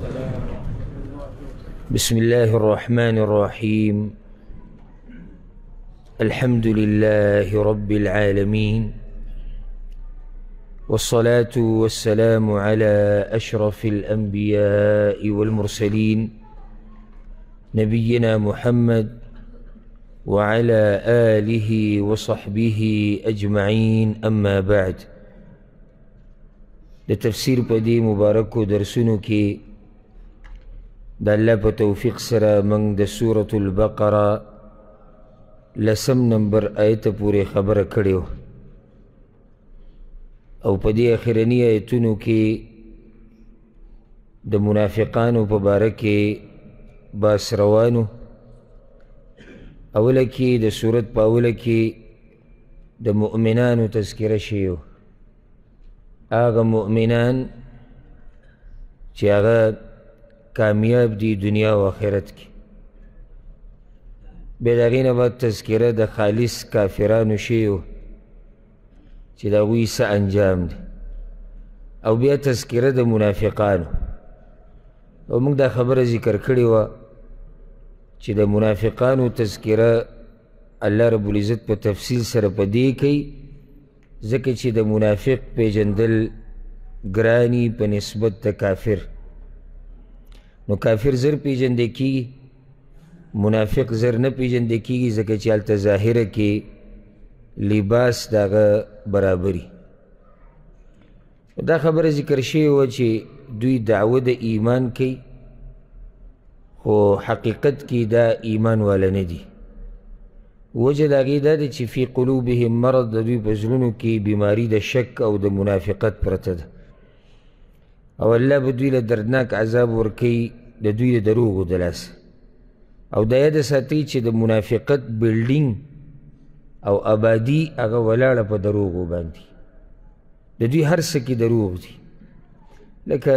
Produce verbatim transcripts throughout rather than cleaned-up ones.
بسم الله الرحمن الرحيم. الحمد لله رب العالمين، والصلاة والسلام على أشرف الأنبياء والمرسلين نبينا محمد وعلى آله وصحبه أجمعين. أما بعد، لتفسير بدي مبارك درسونو كي دا الله په توفیق سره من د سورة البقره لسم نمبر آیت پورې خبره کړې وه او په دې اخرني آیتونو کې د منافقانو په باره کې بحث روانو. اوله کې د سورت په اوله کې د مؤمنانو تذکره شوې وه، هغه مؤمنان چې هغه کامیاب دی دنیا و آخرت کی. بیا د هغې نه بعد تذکره د خالص کافرانو شوی چې د هغوی څه انجام دی، او بیا تذکره د منافقانو. او موږ دا خبره ذکر کړې وه چې د منافقانو تذکره الله رب العزت په تفصیل سره په دې کوي ځکه چې د منافق پیژندل ګرانی په نسبت د کافر. نو کافر زر پیژندې کیږي، منافق زر نه پیژندې کیږي ځکه چې هلته ظاهره کې لباس د هغه برابري. دا خبره ذکر شوې وه چې دوی دعوه د ایمان کوي خو حقیقت کې دا ایمان والا نه دي. وجه د هغې دا دی چې فی قلوبهم مرض، د دوی په زړونو کې بیماري د شک او د منافقت پرته ده، او الله به دوی له دردناک عذاب ورکوي د دوی د دروغو د لاسه. او دا یاد ساتئ چې د منافقت بلډینګ او آبادي هغه ولاړه په دروغو باندې، د دوی هر څه کې دروغ دي. لکه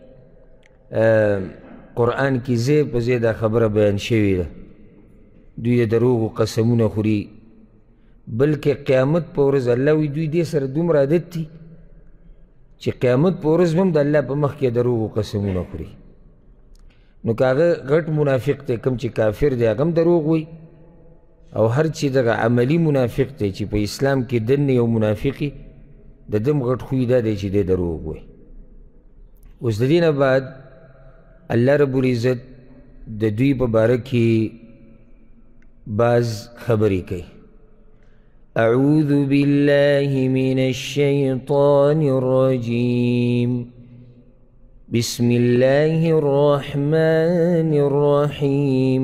قرآن کې ځای په ځای دا خبره بیان شوې ده، دوی د دروغو قسمونه خوري، بلکې قیامت په ورځ الله وایي دوی دې سره دومره عادت دي چې قیامت په ورځ هم د الله په مخ کې دروغو قسمونه خوري. نو که هغه غټ منافق دی، کوم چې کافر دی هغه هم دروغ وایي، او هر چې دغه عملي منافق دی چې په اسلام کې دننه یو منافقي د دم غټ خوی دا دی چې دی دروغ وایي. اوس د دې نه بعد الله رب العزت د دوی په باره کې بعض خبرې کوي. أعوذ بالله من الشيطان الرجيم. بسم الله الرحمن الرحيم.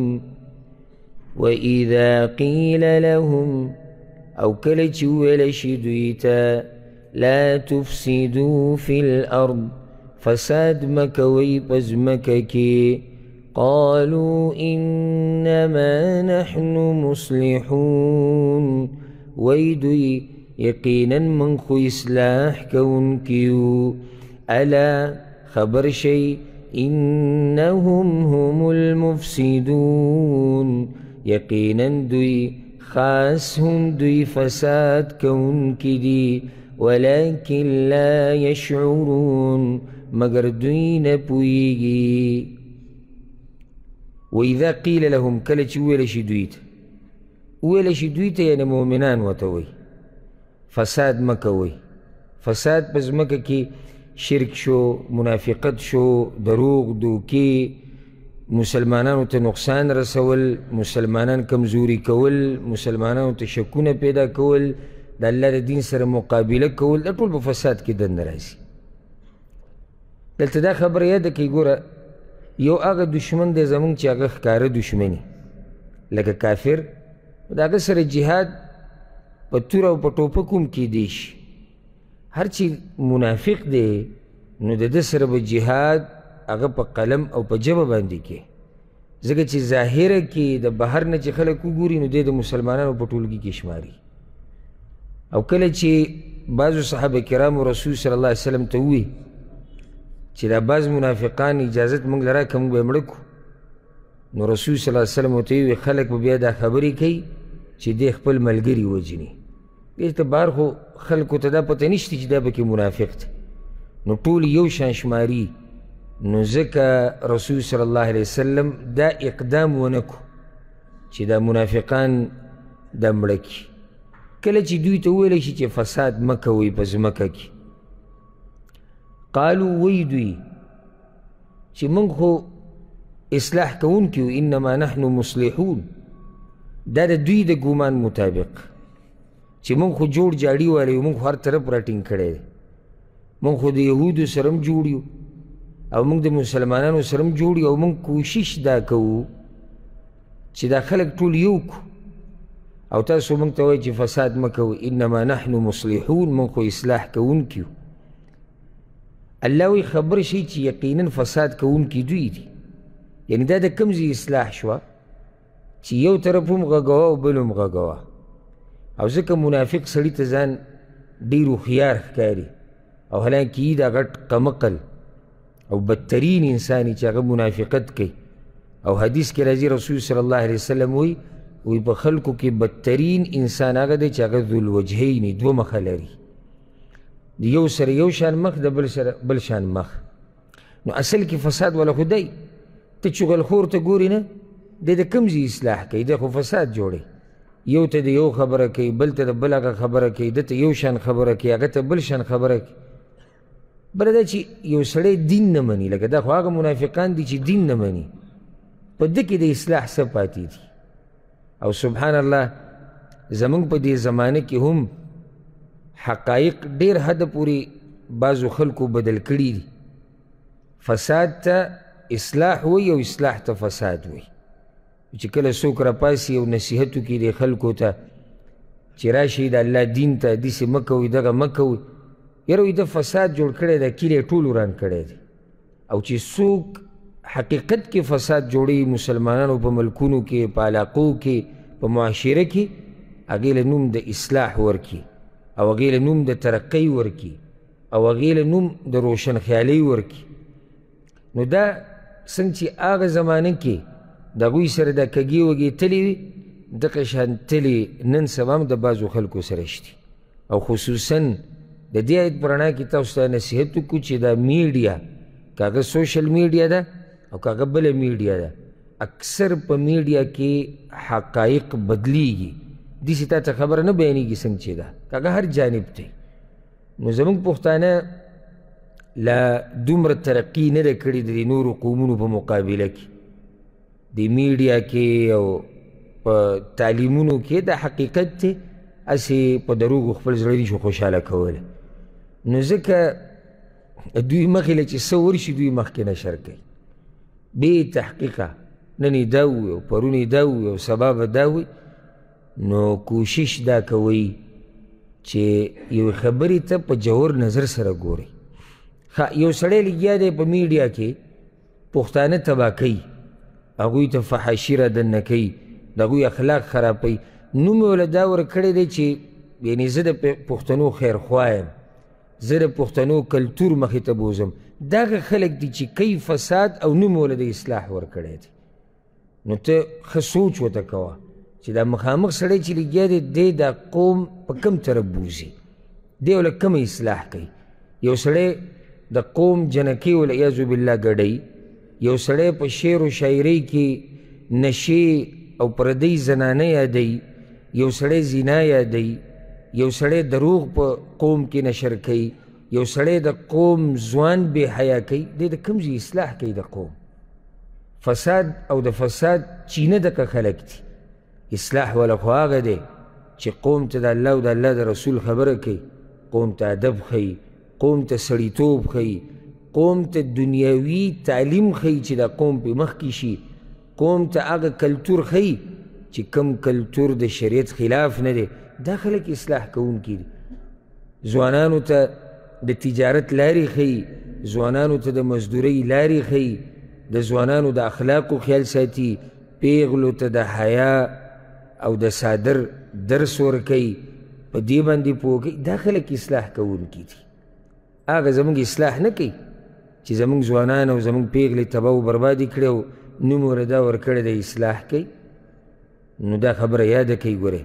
وإذا قيل لهم أو كلت ولشدويتا لا تفسدوا في الأرض، فساد مكوي بزمككي، قالوا إنما نحن مصلحون، ويدوي يقينا من خو إصلاح كون كيو، ألا خبر شيء إنهم هم المفسدون، يقينا دوي خاص هم دوي فساد كون كدي، ولكن لا يشعرون مگر دوي نپويگي. وإذا قيل لهم كلچ ویلشی دویت ویلشی دویت یعنی مؤمنان وتوي فساد مکوي. فساد پس مکه کی شرک شو، منافقت شو، دروغ دوکی، مسلمانانو ته نقصان رسول، مسلمانان کمزوری کول، مسلمانانو ته شکونه پیدا کول، د الله د دین سره مقابله کول، دا ټول په فساد کې دننه راځي. دلته دا خبره یاده کړئ، ګوره یو هغه دشمن دی زمونږ چې هغه ښکاره دشمني لکه کافر، د هغه سره جهاد په تور او په ټوپک هم کیدی شي. هر چې منافق دی نو د ده سره به جهاد هغه په قلم او په ژبه باندې کې، ځکه چې ظاهره کې د بهر نه چې خلک وګوري نو دی د مسلمانانو په ټولګي کې شماري. او کله چې بعضو صحابه کرامو رسول صلی الله علیه وسلم ته ووایي چې دا بعض منافقان اجازت موږ له راکړه موږ به یې مړه کړو، نو رسول صلی الله علیه وسلم ورته ووایي خلک به بیا دا خبرې کوي چې دی خپل ملګري وجني. دې ته بهر خو خلکو ته دا پته نشته چې دا پکې منافق دی، نو ټول یو شان شماري نو ځکه رسول صلی الله علیه وسلم دا اقدام ونه کو چې دا منافقان دا مړه کړي. کله چې دوی ته وویلی شي چې فساد مه کوئ په ځمکه کې، قالو وی دوی چې موږ خو اصلاح کوونکي یو، انما نحن مصلحون. دا د دوی د ګمان مطابق چې موږ خو جوړ جاړي والی یو، موږ خو هر طرف راټینګ کړی دی، موږ خو د یهودو سره هم جوړ یو او موږ د مسلمانانو سره هم جوړ یو، او موږ کوشش دا کوو چې دا خلک ټول یو کو، او تاسو موږ ته وایي چې فساد مه کوئ. انما نحن مصلحون، موږ خو اصلاح کوونکي یو. الله وایي خبر شي چې یقینا فساد کوونکي دوی دي. یعنی دا د کوم ځای اصلاح شوه چې یو طرف هم غږوه او بل هم غږوه. او ځکه منافق سړي ته ځان ډېر هوښیار ښکاري، او حالانکه یي دا غټ قمقل او بدترین انسان چې هغه منافقت کوي. او حدیث کې راځي رسول صلی الله علیه وسلم وایي وی په خلکو کې بدترین انسان هغه دی چې هغه ذوالوجهین، دوه مخه لري، د یو سره یو شان مخ، د بل سره بل شان مخ. نو اصل کې فساد والا خو دی. ته چغلخور ته ګورې نه، دی د کوم ځای اصلاح کوي؟ دی خو فساد جوړوي. یو ته د یو خبره کوي، بل ته د بل هغه خبره کوي، ده ته یو شان خبره کوي، هغه ته بل شان خبره کوي. بله دا چې یو سړی دین نه مني، لکه دا خو هغه منافقان دي چې دین نه مني، په ده کې د اصلاح څه پاتې دي؟ او سبحان الله زمونږ په دې زمانه کې هم حقایق ډېر حده پورې بعضو خلکو بدل کړي دي. فساد ته اصلاح وی او اصلاح ته فساد وی. چې کله څوک راپاسي او نصیحت وکړي د خلکو ته چې راشئ د الله دین ته داسې مه کوئ، دغه مه کوئ، یاره وایي ده فساد جوړ کړی دی، کلی یې ټول وران کړی دی. او چې څوک حقیقت کې فساد جوړوي مسلمانانو په ملکونو کې، په علاقو کې، په معاشره کې، هغې له نوم د اصلاح ورکړي، او هغې له نوم د ترقۍ ورکړي، او هغې له نوم د روشنخیالۍ ورکړي. نو دا څنګه چې هغه زمانه کې د هغوی سره دا کږې وږې تلې وي، دغه شان تلې نن سبا هم د بعضو خلکو سره شتي. او خصوصا د دې آیت په رڼا کې تاسو ته نصیحت وکړو چې دا میډیا، که هغه سوشل میډیا ده او که هغه بله میډیا ده، اکثر په میډیا کې حقایق بدلیږي، داسې تا ته خبره نه بیانېږي څنګه چې ده، که هغه هر جانب دی. نو زموږ پښتانه لا دومره ترقي نه ده کړې د نورو قومونو په مقابله کې، د میډیا کې او په تعلیمونو کې د حقیقت دی، هسې په دروغو خپل زړه نشو خوشحاله کولی. نو ځکه دوی مخې له چې څه ورشي دوی مخکې نشر کوي بې تحقیقه، نن یې دا ووي او پرون یې دا ووي او سبا به دا ووي. نو کوشش دا کوئ چې یو خبرې ته په جوور نظر سره ګورئ. یو سړی لګیا دی په میډیا کې پښتانه تباه کوي، هغوی ته فحاشي را دننه کوي، د هغوی اخلاق خرابوي. نوم یې وله دا ورکړی دی چې یعنې زه د پښتنو خیرخوا یم، زه د پښتنو کلتور مخې ته بوځم. دغه خلک دي چې کوي فساد او نوم یې وله د اصلاح ورکړی دی. نو ته ښه سوچ ورته کوه چې دا مخامخ سړی چې لګیا دی دی دا قوم په کوم طرف بوځي، دی وله کومه اصلاح کوي. یو سړی د قوم جنکۍ والعیاذ بالله ګډوي، یو سړی په شعر و شاعرۍ کې نشې او پردۍ زنانه یادوي، یو سړی زنا یادوي، یو سړی دروغ په قوم کې نشر کوي، یو سړی د قوم ځوان بې حیا کوي. دی د کوم ځای اصلاح کوي د قوم؟ فساد او د فساد چینه دکه خلک دي. اصلاح والا خو هغه دی چې قوم ته د الله او د الله د رسول خبره کوي، قوم ته ادب ښیي، قوم ته سړیتوب ښیي، قوم ته دنیاوي تعلیم ښیي چې دا قوم پې مخکې شي، قوم ته هغه کلتور ښیي چې کم کلتور د شریعت خلاف نه دی. دا خلک اصلاح کوونکي دي. ځوانانو ته د تجارت لارې ښیي، ځوانانو ته د مزدورۍ لارې ښیي، د ځوانانو د اخلاقو خیال ساتي، پیغلو ته د حیا او د صادر درس ورکوي، په دې باندې پوه کوي. دا خلک اصلاح کوونکي دي. هغه زموږ اصلاح نه کوي چې زموږ ځوانان او زموږ پیغلې تباه و بربادي کړي او نوم ورته دا ورکړی دی اصلاح کوي. نو دا خبره یاده کوي. ګورئ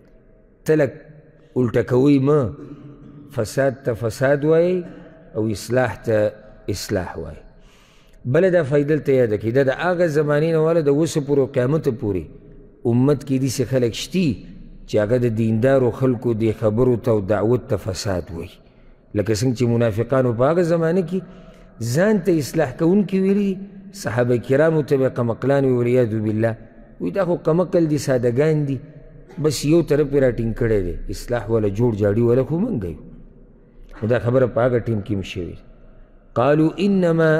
تلک الټه کوئ مه، فساد ته فساد وایي او اصلاح ته اصلاح وایي. بله دا فایده دلته یاده کړئ دا د هغه زمانې نه واله د اوسه پورې قیامته پورې امت کې داسې خلک شتي چې هغه د دیندارو خلکو دې خبرو ته او دعوت ته فساد وایي لکه څنګه چې منافقانو په هغه زمانه کې ځان ته اصلاح کوونکي ویلي صحابه کرامو ته به قمقلان وي والعیاذ بالله وایي دا خو قمقل دي سادهګان دي بس یو طرف یې راټینګ کړی دی اصلاح والا جوړ جاړي والا خو موږ یو نو دا خبره په هغه ټیم کې هم شوې قالوا انما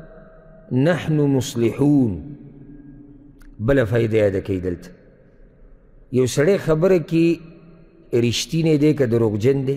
نحن مصلحون بله فایده یاده کوي دلته یو سړی خبره کې رښتینی دی که دروغجن دی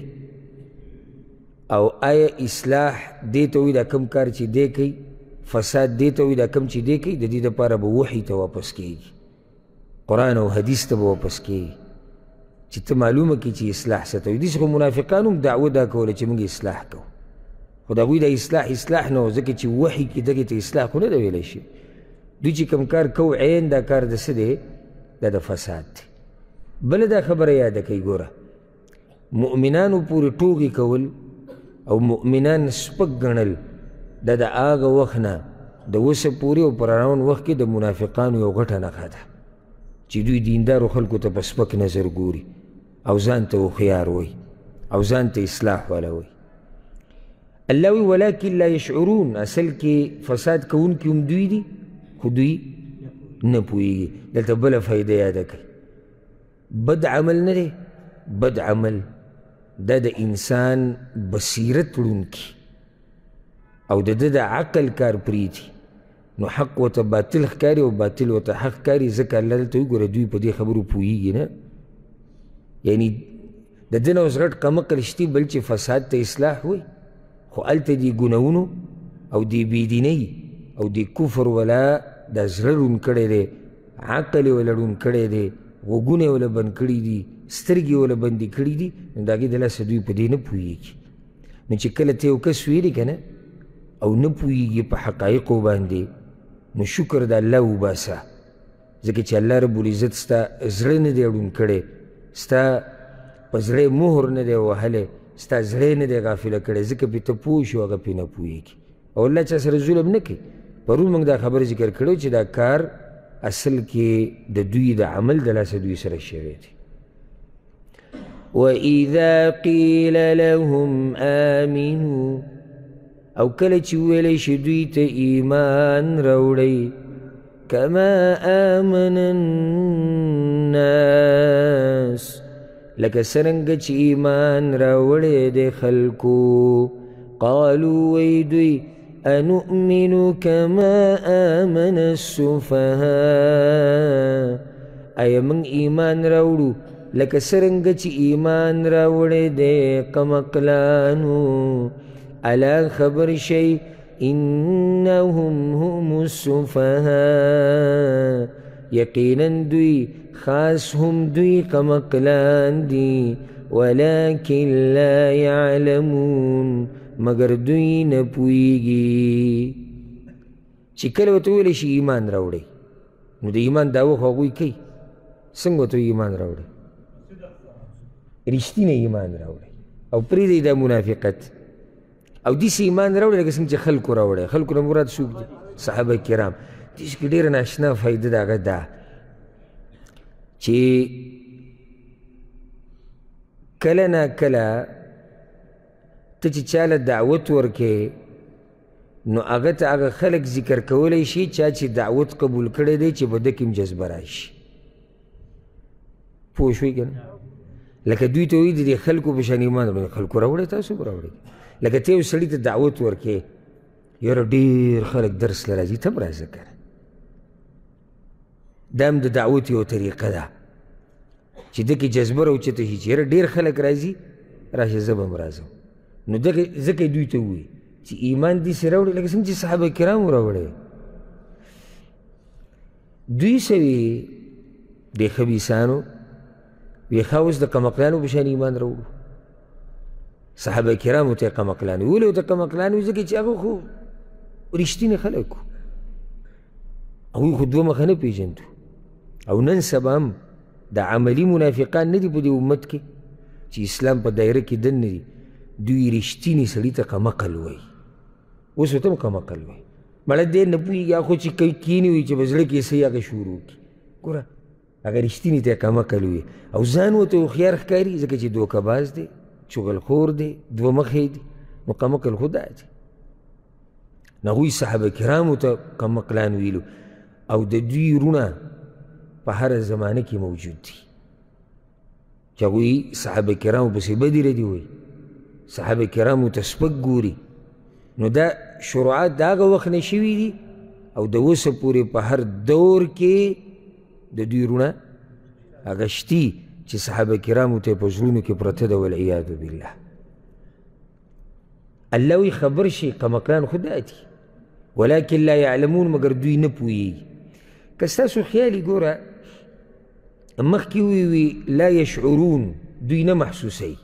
او آیا اصلاح دې ته وایي دا کم کار چې دی کوي فساد دې ته وایي دا کم چې دی کوي د دې دپاره به وحي ته واپس کیږي قرآن او حدیث ته به واپس کیږي چې ته معلومه کړي چې اصلاح څه ته وایي داسې خو منافقانو هم دعوه دا کوله چې موږ اصلاح کوو خو د هغوی د اصلاح اصلاح نه و ځکه چې وحي کې دغې ته اصلاح خو نه ده ویلی شي دوی چې کوم کار کوو عین دا کار د څه دی دا د فساد دی بله دا خبره یاده کوي ګوره مؤمنانو پورې ټوغې کول او مؤمنان سپک ګڼل دا د هغه وخت نه د اوسه پورې او په روان وخت کې د منافقانو یو غټه نښه ده چې دوی دیندارو خلکو ته په سپک نظر ګوري او ځان ته هوښیار وایي او ځان ته اصلاح والا وایي الله وی ولکن لا یشعرون اصل کې فساد کوونکي هم دوی دي خو دوی نه پوهېږي دلته بله فایده یاده کوي بد عمل نه دی بد عمل دا د انسان بصیرت ړوندکي او د ده د عقل کار پرېږدي نو حق ورته باطل ښکاري او باطل ورته حق ښکاري ځکه الله دلته وګوره دوی په دې خبرو پوهېږي نه یعنی د ده نه اوس غټ کمقل شتي بل چې فساد ته اصلاح وایي خو هلته دې ګناهونو او دې بېدینۍ او دې کفر ولا دا زړه ړوند کړی دی عقل یې ولا ړوند کړی دی غوږونه یې ولا بند کړي دي سترګې ولا بندې کړي دي نو د هغې د لاسه دوی په دې نه پوهېږي نو چې کله ته یو کس ویلي که نه او نه پوهېږي په حقایقو باندې نو شکر د الله وباسه ځکه چې الله رب العزت ستا زړه نه دی ړوند کړی ستا په زړه مهر نه دی وهلی ستا زړه نه دی غافله کړی ځکه پې ته پوه شو هغه پې نه پوهېږي او الله چا سره ظلم نه کوي پرون موږ دا خبره ذکر کړی چې دا کار اصل کې د دوی د عمل د لاسه دوی سره شوی دی وَإِذَا قِيلَ لَهُمْ آمِنُوا او کله چې وویلی شي دوی ته ایمان راوړئ کما آمن الناس لکه څرنګه چې ایمان راوړی دی خلکو قالوا وی دوی انؤمن کما آمن السفهاء ایا موږ ایمان راوړو لکه څرنګه چې ایمان راوړی دی قمقلانو الا خبر شي انهم هم السفهاء یقینا دوی خاص هم دوی قمقلان دي ولكن لا يعلمون مگر دوی نه پوهېږي چې کله ورته وویلی شي ایمان راوړئ نو د ایمان دعوه خو هغوی کوي څنګه ورته ایمان راوړئ رښتینی ایمان راوړئ او پرېږدئ دا منافقت او داسې ایمان راوړئ لکه څنګه چې خلکو راوړئ خلکو نه مراد څوک دي صحابه کرام داسې کې ډېره ناشنا فایده د هغه ده چې کله نه کله ته چې چاله دعوت ورکې نو هغه ته هغه خلک ذکر کولی شي چا چې دعوت قبول کړی دی چې په ده کې هم جذبه راشي پوه شوئ که نه لکه دوی ته وایي د دې خلکو په شان ایمان راوړئ خلکو راوړئ تاسو به راوړئ لکه ته یو سړي ته دعوت ورکې یاره ډېر خلک درس له راځي ته هم راځه که دا هم د دعوت یو طریقه ده چې ده کې جذبه راوچته شي چې یاره ډېر خلک راځي راشه زه به هم راځم نو دغه ځکه دوی ته ووایي چې ایمان داسې راوړئ لکه څنګه چې صحابه کرامو راوړی دوی څه وي دې خبیثانو وی ښه اوس د قمقلانو په شان ایمان راوړو صحابه کرامو ته یې قمقلان وي ولې ورته قمقلان وي ځکه چې هغه خو رښتیني خلک وو هغوی خو دوه مخه نه پېژندو او نن سبا هم د عملي منافقان نه دي په دې امت کې چې اسلام په دایره کې دن نه دي دوی رښتیني سړي ته قمقل وایي اوس ورته هم قمقل وایي مړه دی نه پوهېږي هغه خو چې کیني وي چې په زړه کې یې څه هغه شروع کړي. ګوره هغه رښتینې ته یې کمعقل وي او ځان ورته هوښیار ښکاري ځکه چې دوکهباز دی، چغلخور دی، دوه مخی دی. نو کمعقل خو دا دی. نو هغوی صحابه کرامو ته کمعقلان ویلو او د دوی وروڼه په هره زمانه کې موجود دي چې هغوی صحابه کرامو پسې بدې ردې وایي، صحابه کرامو ته سپک ګوري. نو دا شروعات د هغه وخت نه شوي دي او د اوسه پورې په هر دور کې د دوی وروڼه هغه شتي چې صحابه کرامو ته یې په زړونو کې پرته ده والعیاذ بالله. الله وی خبر شي کمعقلان خو دا دي ولکن لا یعلمون مګر دوی نه پوهېږي. که ستاسو خیال یې ګوره مخکې وی لا یشعرون دوی نه محسوسوي،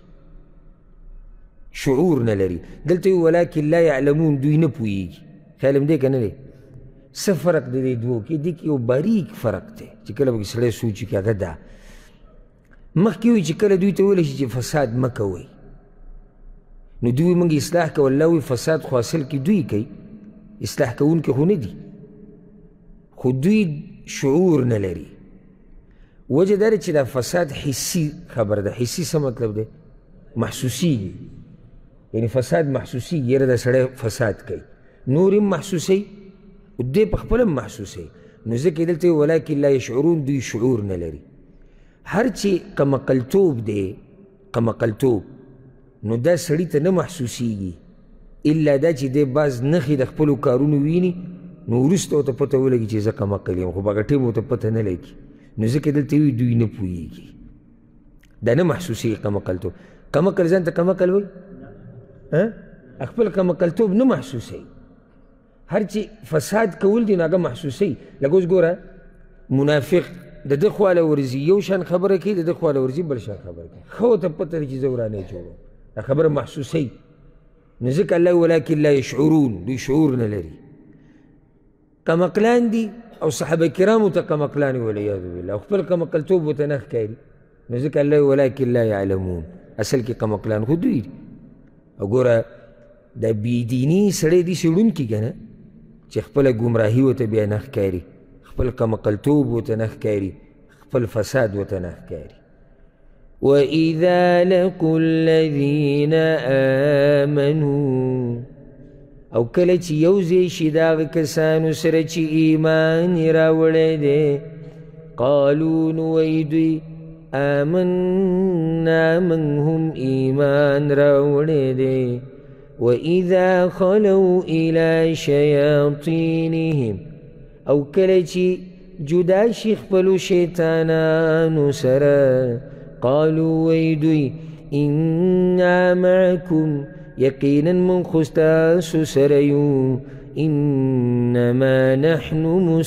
شعور نه لري. دلته وی ولکن لا یعلمون دوی نه پوهېږي. خیال هم دی که نه دی؟ څه فرق دی دې دوو کې؟ دې کې یو باریک فرق دی چې کله پکې سړی سوچ وکړي هغه دا مخکې وی چې کله دوی ته ویلی شي چې فساد مه کوئ نو دوی موږ اصلاح کوو. الله وی فساد خو اصل کې دوی کوي، اصلاح کوونکي خو نه دي، خو دوی شعور نه لري. وجه دا چې دا فساد حسي خبر ده. حسي څه مطلب دی؟ محسوسیږي، یعنی فساد محسوسیږي. یاره دا سړی فساد کوي، نور هم محسوسوي او دی په خپله هم محسوسوي. نو ځکه دلته ولکن لا یشعرون دوی شعور نه لري. هر چې کمعقلتوب دی، کمعقلتوب نو دا سړي ته نه محسوسیږي الا دا چې دی بعض نښې د خپلو کارونو ویني نو وروسته ورته پته ولګي چې زه کمعقل یم، خو په هغه ټیم ورته پته نه لګي. نو ځکه دلته وي دوی نه پوهېږي، دا نه محسوسېږي کمعقلتوب. کمعقل ځان ته کمعقل وایي؟ خپل کمعقلتوب نه محسوسوي. هر چې فساد کول دي نو هغه محسوسوي. لکه اوس ګوره منافق د ده خواله ورځي یو شان خبره کوي، د ده خواله ورځي بل شان خبره کوي. ښه ورته پته ده چې زه ورانۍ جوړوم، دا خبره محسوسوي. نو ځکه الله ولکن لا یشعرون دوی شعور نه لري. کمعقلان دي او صحابه کرامو ته کمعقلان والعیاذ بالله، او خپل کمعقلتوب ورته نه ښکاري. نو ځکه الله ولکن لا یعلمون اصل کې کمعقلان خو دوی دي. او ګوره دا بېدیني سړی داسې ړوندکي که نه چې خپله ګمراهي ورته بیا نه ښکاري، خپل کمعقلتوب ورته نه ښکاري، خپل فساد ورته نه ښکاري. وَإِذَا لَقُوا الَّذِينَ آمَنُوا او کله چې یو ځای شي د هغه کسانو سره چې ایمان یې راوړی دی قالو نو وایي دوی آمنا من هم ایمان راوړی دی. وَإِذَا خَلَوْا إِلَى شَيَاطِينِهِمْ او کله چې جدا شي خپلو شیطانانو سره قالوا ويدوي إنا معكم يقينا من خستاس سريو إنما نحن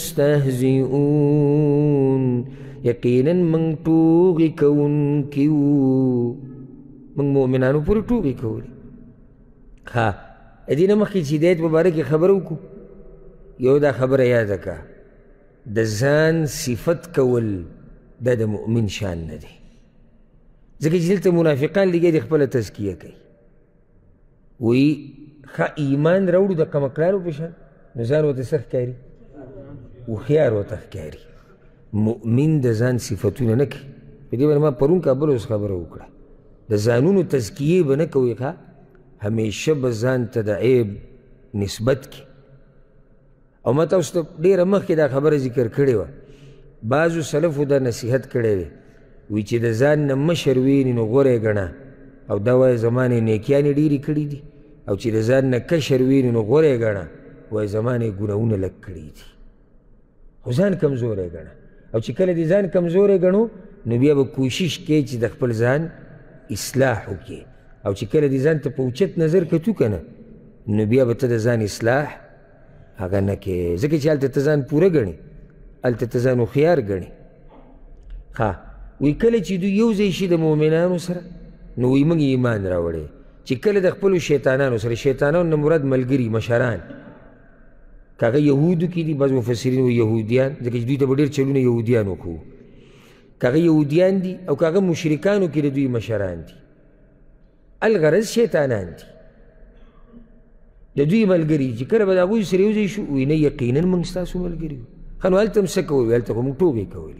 مستهزئون يقينا من توغي كون كيو من مؤمنانو پر توغي كولي. ها ادينا مخي هدايت مبارك خبروكو يو دا خبر يادكا دا زان صفت كول دا دا مؤمن شان ندي. ځکه چې دلته منافقان لګیا دي خپله تزکیه کوي، وایي ښه ایمان راوړو د کمعقلانو په شان نو ځان ورته څه ښکاري؟ هوښیار ورته ښکاري. مؤمن د ځان صفتونه نه کوي. په دې باندې ما پرون کابل اوس خبره وکړه، د ځانونو تزکیې به نه کوئ، ښه همیشه به ځان ته د عیب نسبت کړي. او ما تاسو ته ډېره مخکې دا خبره ذکر کړې وه، بعضو سلفو دا نصیحت کړی دی، وی چې د ځان نه مشر ویني نو غوره یې ګڼه، او دا وایي زما نه نیکیانې ډېرې کړي دي، او چې د ځان نه کشر ویني نو غوره یې ګڼه، وایي زما نه یې ګناهونه لږ کړي دي، خو ځان کمزوری ګڼه. او چې کله دې ځان کمزوری ګڼو نو بیا به کوشش کوې چې د خپل ځان اصلاح وکړې، او چې کله دې ځان ته په اوچت نظر کتو که نه نو بیا به ته د ځان اصلاح هغه نه کوې، ځکه چې هلته ته ځان پوره ګڼې، هلته ته ځان هوښیار ګڼې. ښه وی کله چې دوی یو ځای شي د مؤمنانو سره نو وی موږ ایمان راوړی. چې کله د خپلو شیطانانو سره، شیطانانو نه مراد ملګري مشران، که هغه یهودو کې دي، بعض مفسرین وایي یهودیان، ځکه چې دوی ته به ډېر چلونه یهودیان وښوو، که هغه یهودیان دي او که هغه مشرکانو کې د دوی مشران دي، الغرض شیطانان دي. د دوی ملګري چې کله به د هغوی سره یو ځای شو وایي نه یقینا موږ ستاسو ملګري یو. ښه نو هلته هم څه کول؟ هلته خو موږ ټوکې کولې.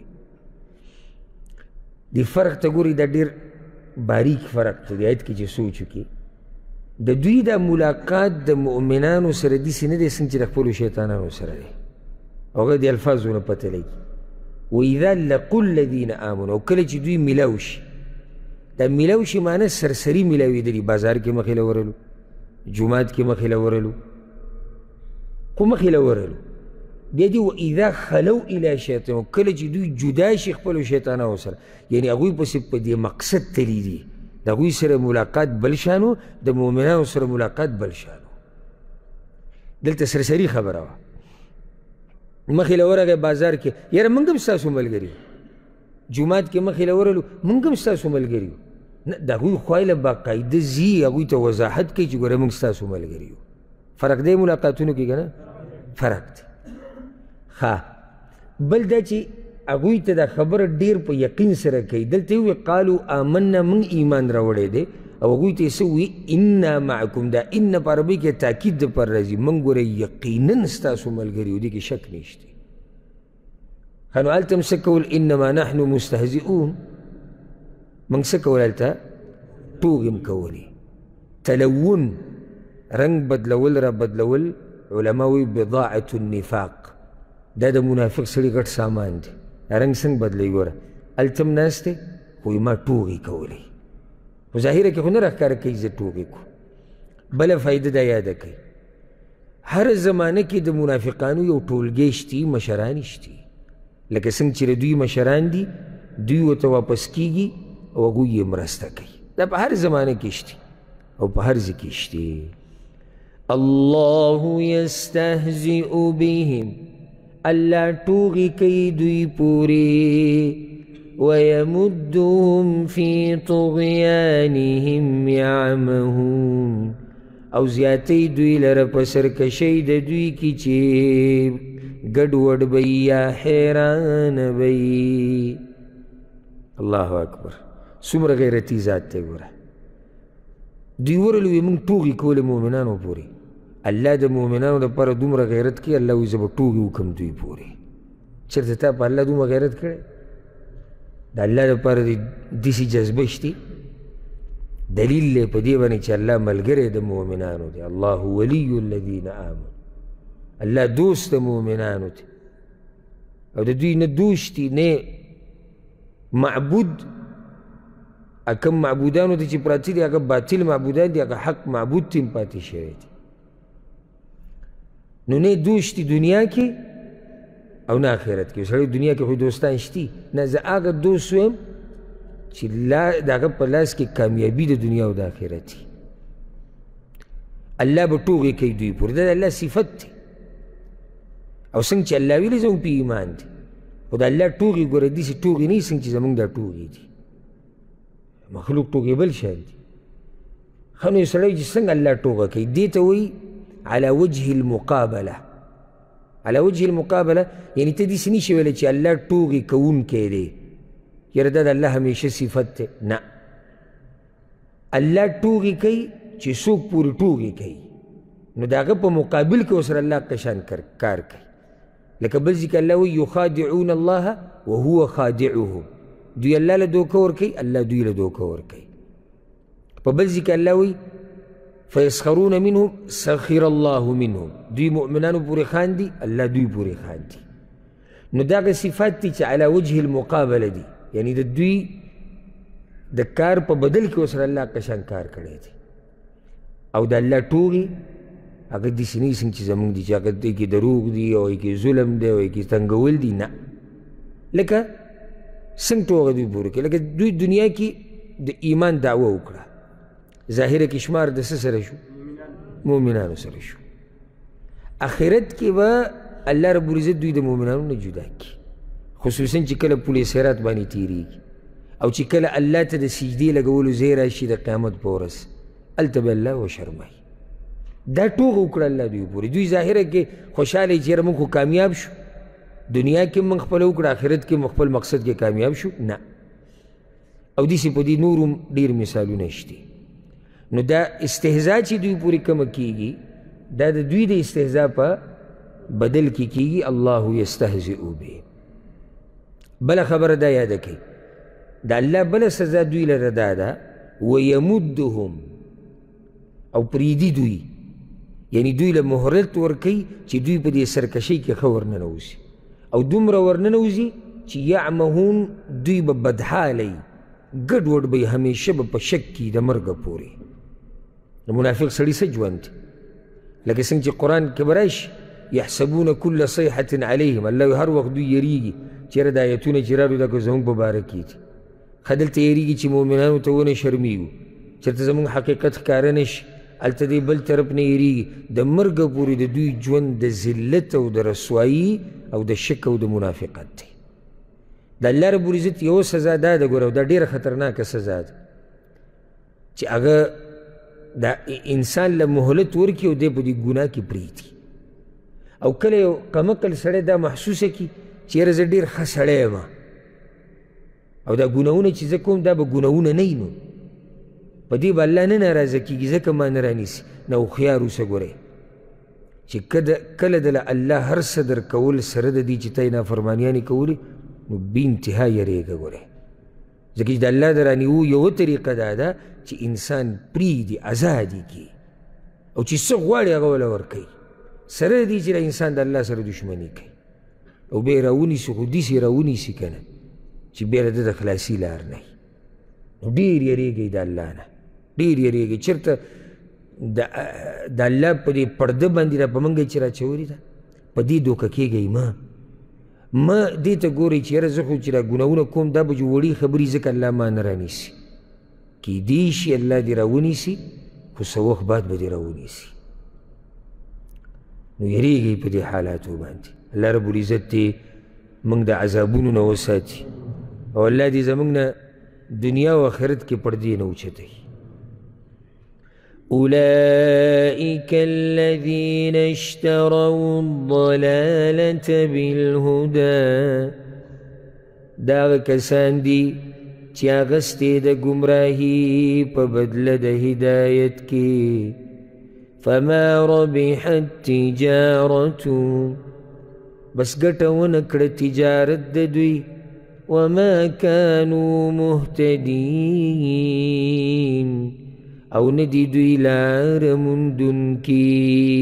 دې فرق ته ګورئ، دا ډېر باریک فرق دی آیت کې چې سوچ وکړي. د دوی دا ملاقات د مؤمنانو سره داسې نه دی څنګه چې د خپلو شیطانانو سره دی. هغه د الفاظو نه پته لګي. واذا لقوا الذین آمنوا، او کله چې دوی میلاو شي، دا میلاو شي معنی سرسري میلاوېدلي، بازار کې مخې له ورلو، جومات کې مخې له ورلو، خو مخې له ورلو. بیا دي واذا خلو الی شیطان، کله چې دوی جدا شي خپلو شیطانانو سره، یعنی هغوی پسې په دې مقصد تلي دي، د هغوی سره ملاقات بل شانو، د مؤمنانو سره ملاقات بل شانو. دلته سرسري خبره وه. مخې له ورغی بازار کې، یاره موږ هم ستاسو ملګري یو. جومات کې مخې له ورلو، موږ هم ستاسو ملګري یو. نه، د هغوی خوا له باقاعده ځي، هغوی ته وضاحت کوي چې ګوره موږ ستاسو ملګري یو. فرق دی ملاقاتونو کې که نه؟ فرق دی. ښه، بل دا چې هغوی ته دا خبره ډېر په یقین سره کوي. دلته یې وویل قالو آمنا، موږ ایمان راوړی دی، او هغوی ته یې څه ووایي انا معکم. دا ان په عربۍ کې تاکید دپاره راځي، موږ ګوره یقینا ستاسو ملګري یو، دې کې شک نشته. ښه نو هلته هم څه کول؟ انما نحن مستهزئون. موږ څه کول هلته؟ ټوغې م کولې. تلون، رنګ بدلول را بدلول، علما وایي بضاعة النفاق، دا د منافق سړي ګډ سامان دی. رنګ څنګه بدلوي ګوره، هلته هم ناست دی خو ما ټوغې کولې، خو ظاهره کې خو نه راښکاره کوي زه ټوغې کو. بله فایده دا یاده کوي، هر زمانه کې د منافقانو یو ټولګی شتي، مشران شتي، لکه څنګه چې د دوی مشران دي، دوی ورته واپس کېږي او هغوی یې مرسته کوي. دا په هر زمانه کې شتي او په هر ځای کې شتي. الله یستهزئ بهم، الله ټوغې کوي دوی پورې، ویمدهم فی طغیانهم یعمهون، او زیاتی دوی لره په سرکشۍ د دوی کې چې ګډوډ به یي یا حیرانه به یي. الله اکبر، څومره غیرتي ذات دی ګوره. دوی ورلو وي موږ ټوغې کولې مؤمنانو پورې. الله د مؤمنانو دپاره دومره غیرت کوي، الله وایي زه به ټوغې وکړم دوی پورې. چېرته تا په الله دومره غیرت کړی؟ د الله دپاره داسې جذبه شتي. دلیل دی په دې باندې چې الله ملګری د مؤمنانو دی. الله ولی الذین آمنوا، الله دوست د مؤمنانو دی، او د دوی نه دوست دي نه معبود. کم معبودانو ته چې پراته دي هغه باطل معبودان دي، هغه حق معبود ته هم پاتې شوی دی. نو نه دوست دي دنیا کې او نه آخرت کې. سړی دنیا کې خو دوستان شتي، نه زه هغه دوست ویم چې د هغه په لاس کې کامیابي د دنیا او د آخرت وي. الله به ټوغې کوي دوی پورې، دا د الله صفت دی. او څنګه چې الله ویلي زموږ په ایمان دی، خو د الله ټوغې ګوره داسې ټوغې نه وي څنګه چې زموږ دا ټوغې دي. مخلوق ټوغې بل شان دي. ښه نو یو سړی چې څنګه الله ټوغه کوي، دې ته وایي على وجه المقابله. على وجه المقابله یعنی ته داسې نشي ویلی چې الله ټوغې کوونکی دی، یاره دا د الله همیشه صفت دی. نه، الله ټوغې کوي چې څوک پورې ټوغې کوي، نو د هغه په مقابل کې ورسره الله قشان کار کوي. لکه بل ځای کې الله وایي یخادعون الله وهو خادعهم، دوی الله له دوکه ورکوي، الله دوی له دوکه ورکوي. په بل ځای کې الله وایي فیسخرون منهم سخر الله منهم، دوی مؤمنانو پورې خاندي، الله دوی پورې خاندي. نو دغه صفات دي چې علی وجه المقابله دي، یعنی د دوی د کار په بدل کې ورسره الله قشان کار کړی دی. او د الله ټوغې هغه داسې نه وي څنګه چې زموږ دي چې هغه دې کې دروغ دي او هغې کې ظلم دی او هغې کې تنګول دي. نه، لکه څنګه ټوغه دوی پورې کوي، لکه دوی دنیا کې د ایمان دعوه وکړه، ظاهره کې شمار د څه سره شو؟ مؤمنانو سره شو. آخرت کې به الله رب العزت دوی د مؤمنانو نه جدا کړي، خصوصا چې کله پل صراط باندې تېرېږي او چې کله الله ته د سجدې لګولو ځای راشي د قیامت په ورځ، هلته به الله وشرموي. دا ټوغه وکړه الله دوی پورې. دوی ظاهره کې خوشحاله یي چې یاره موږ خو کامیاب شو، دنیا کې موږ خپله وکړه، آخرت کې موږ خپل مقصد کې کامیاب شو. نه، او داسې په دې نورو ډېر مثالونه شته. نو دا استهزا چې دوی پورې کمه کېږي، دا د دوی د استهزاء په بدل کې کیږي الله یستهزئ به. بله خبره دا یاده کوي د الله بله سزا دوی لره دا ده ویمدهم او پریدي دوی، یعنی دوی له مهلت ورکوي چې دوی په دې سرکشۍ کې ښه ورننوځي او دومره ورننوځي چې یعمهون دوی به بدحالی ګډوډ به یې همیشه به په شک کې د مرګه پورې. د منافق سړي څه ژوند دی؟ لکه څنګه چې قرآن کې به راشي یحسبون کل صیحة علیهم، الله هر وخت دوی یریږي چېرې د ایتونه چې راړو دا که زموږ په باره کې دي. ښه دلته یریږي چې مؤمنانو ته ونه شرمېږو، چېرته زموږ حقیقت ښکاره نه شي، هلته دی بل طرف نه یریږي. د مرګه پورې د دوی ژوند د ذلت او د رسوایي او د شک او د منافقت دی. د الله رب العزت یوه سزا دا ده ګوره، او دا ډېره خطرناکه سزا ده چې هغه دا انسان له مهلت ورکړي او دی په دې ګناه کې پرېږدي. او کله یو کمعقل سړی دا محسوسه کړي چې یاره زه ډېر ښه سړی یم او دا ګناهونه چې زه کوم دا به ګناهونه نه وي، نو په دې به الله نه ناراضه کېږي، ځکه ما نه رانیسي. نه هوښیار اوسه ګورئ چې کله دله الله هر څه درکول سره د دې چې ته یې نافرمانیانې کولې نو بې انتها یریږه ګورئ. ځکه چې د الله د رانیو یوه طریقه دا ده چې انسان پرېږدي ازادي کړي او چې څه غواړي هغه وله ورکوي، سره د دې چې د انسان د الله سره دشمني کوي او بیا یې راونیسي، خو داسې یې راونیسي که نه چې بیا د ده د خلاصي لار نه وي. نو ډېر یریږئ د الله نه، ډېر یریږئ. چېرته د الله په دې پرده باندې را په موږ چې راچورې ده په دې دوکه کېږئ مه. مه دې ته ګورئ چې یاره زه خو چې را ګناهونه کوم دا به چې وړې خبرې ځکه الله ما نه رانیسي. کیدای شي الله دې راونیسي خو څه وخت بعد به دې راونیسي. نو یریږئ په دې حالاتو باندې. الله رب العزت دې موږ د عذابونو نه وساتي او الله دې زموږ نه دنیا و آخرت کې پردې نه اوچتوي. أولئك الذين اشتروا الضلالة بالهدى، دا کسان دي چې اغستې د ګمراهي په بدله د هدایت کې. فما ربحت تجارتو، بس ګټه ونه کړه تجارت د دوی. وما كانوا مهتدين، او ندی دوی لار موندونکي.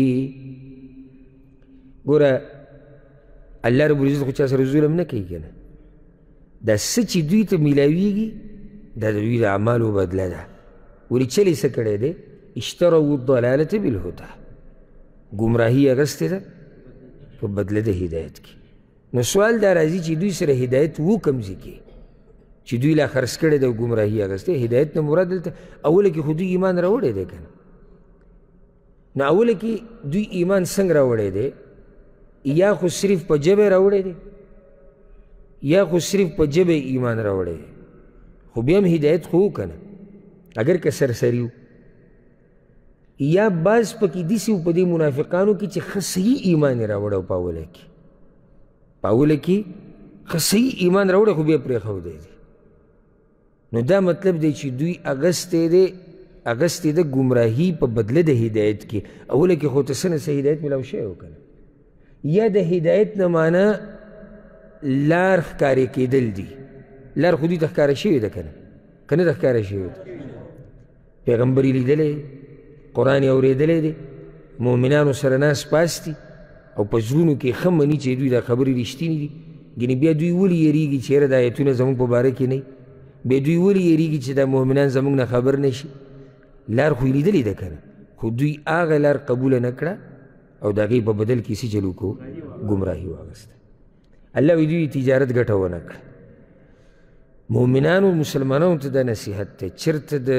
ګوره الله رب العزت خو چا سره ظلم نه کوي که نه، دا څه چې دوی ته میلاویږي دا د دوی د اعمالو بدله ده. ولې چلې څه کړی دی؟ اشتروا الضلالة بالهدى، ګمراهي اغستې ده په بدله د هدایت کې. نو سوال دا راځي چې دوی سره هدایت و کوم ځای کې چې دوی لا خرڅ کړی ده او ګمراهي اغستې. هدایت نه مراد دلته اوله کې خو دوی ایمان راوړی دی که نه. نو اوله کې دوی ایمان څنګه راوړی دی؟ یا خو صرف په ژبه راوړی دی یا خو صرف په ژبه ایمان راوړی دی، خو بیا هم هدایت خو و که نه، اگر که سرسري و. یا بعض پکې داسې و په دې منافقانو کې چې ښه صحیح ایمان یې راوړی په اوله کې، په اوله کې ښه صحیح ایمان راوړی خو بیا پرېښودی دی. نو دا مطلب دی چې دوی اغستی دی اغستی ده ګمراهي په بدله د هدایت کې. اوله کې خو ته څه نه څه هدایت میلاو شوی و که نه. یا د هدایت نه معنی لار ښکارې کېدل دي. لار خو دوی ته ښکاره شوې ده که نه، که نه ده ښکاره شوې ده؟ پیغمبر یې لیدلی، قرآن یې اورېدلی دی، مؤمنانو سره ناست پاست دي او په زړونو کې ښه مني چې دوی دا خبرې رښتینې دي. ګنې بیا دوی ولې یېرېږي چې یاره دا ایتونه زموږ په باره کې نه وي؟ بیا دوی ولې یېرېږي چې دا مؤمنان زموږ نه خبر نه شي؟ لار خو یې لیدلې ده که نه، خو دوی هغه لار قبوله نه کړه او د هغې په بدل کې څه چل وکړو؟ ګمراهي واغسته. الله وایي دوی تجارت ګټه ونه کړه. مؤمنانو مسلمانانو ته دا نصیحت دی، چېرته د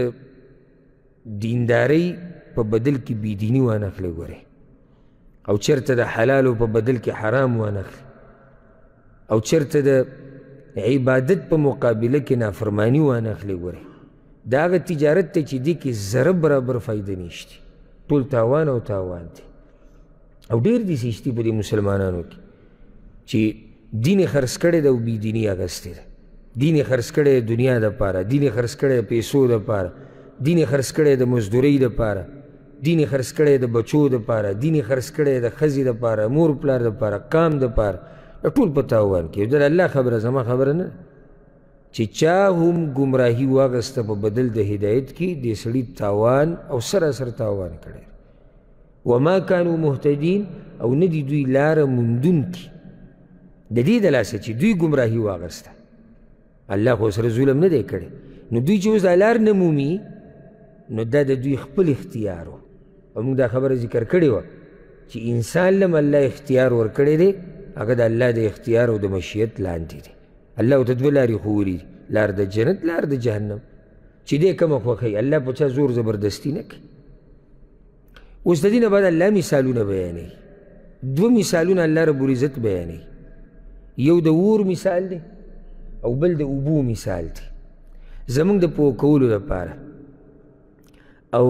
دیندارۍ په بدل کې بېدیني وانخلئ ګورئ، او چېرته د حلالو په بدل کې حرام وانخلئ، او چېرته د عبادت په مقابله کې نافرماني وانخلئ ګورئ. دا هغه تجارت دی چې دې کې ذره برابر فایده نشته، ټول تاوان او تاوان دی. او ډېر داسې شتي په دې مسلمانانو کې چې دین یې خرڅ کړی ده او بېدیني اغستې ده. دین یې خرڅ کړی د دنیا دپاره، دین یې خرڅ کړی د پیسو دپاره، دین یې خرڅ کړی د مزدورۍ دپاره، دین یې خرڅ کړی د بچو دپاره، دین یې خرڅ کړی د ښځې دپاره، مور پلار دپاره، قام دپاره، د ټول په تاوان کې. د الله خبره زما خبره نه چې چا هم ګمراهي واغسته په بدل د هدایت کې، دې سړي تاوان او سراسر تاوان کړی. وما كانوا مهتدین، او نه دي دوی لاره موندونکي د دې د لاسه چې دوی ګمراهي واغسته. الله خو سره ظلم نه دی کړی، نو دوی چې اوس دا لار نه مومي نو دا د دوی خپل اختیار و. او موږ دا خبره ذکر کړې وه چې انسان لم الله اختیار ورکړی دی، هغه د الله د اختیار او د مشیت لاندې دی. الله ورته دوه لارې ښوولي دي، لار د جنت، لار د جهنم. چې دی کومه خوښوي، الله په چا زور زبردستي نه کوي. اوس د دې نه بعد الله مثالونه بیانوي. دوه مثالونه الله رب العزت بیانوي، یو د اور مثال دی او بل د اوبو مثال دی زمونږ د پوه کولو لپاره. او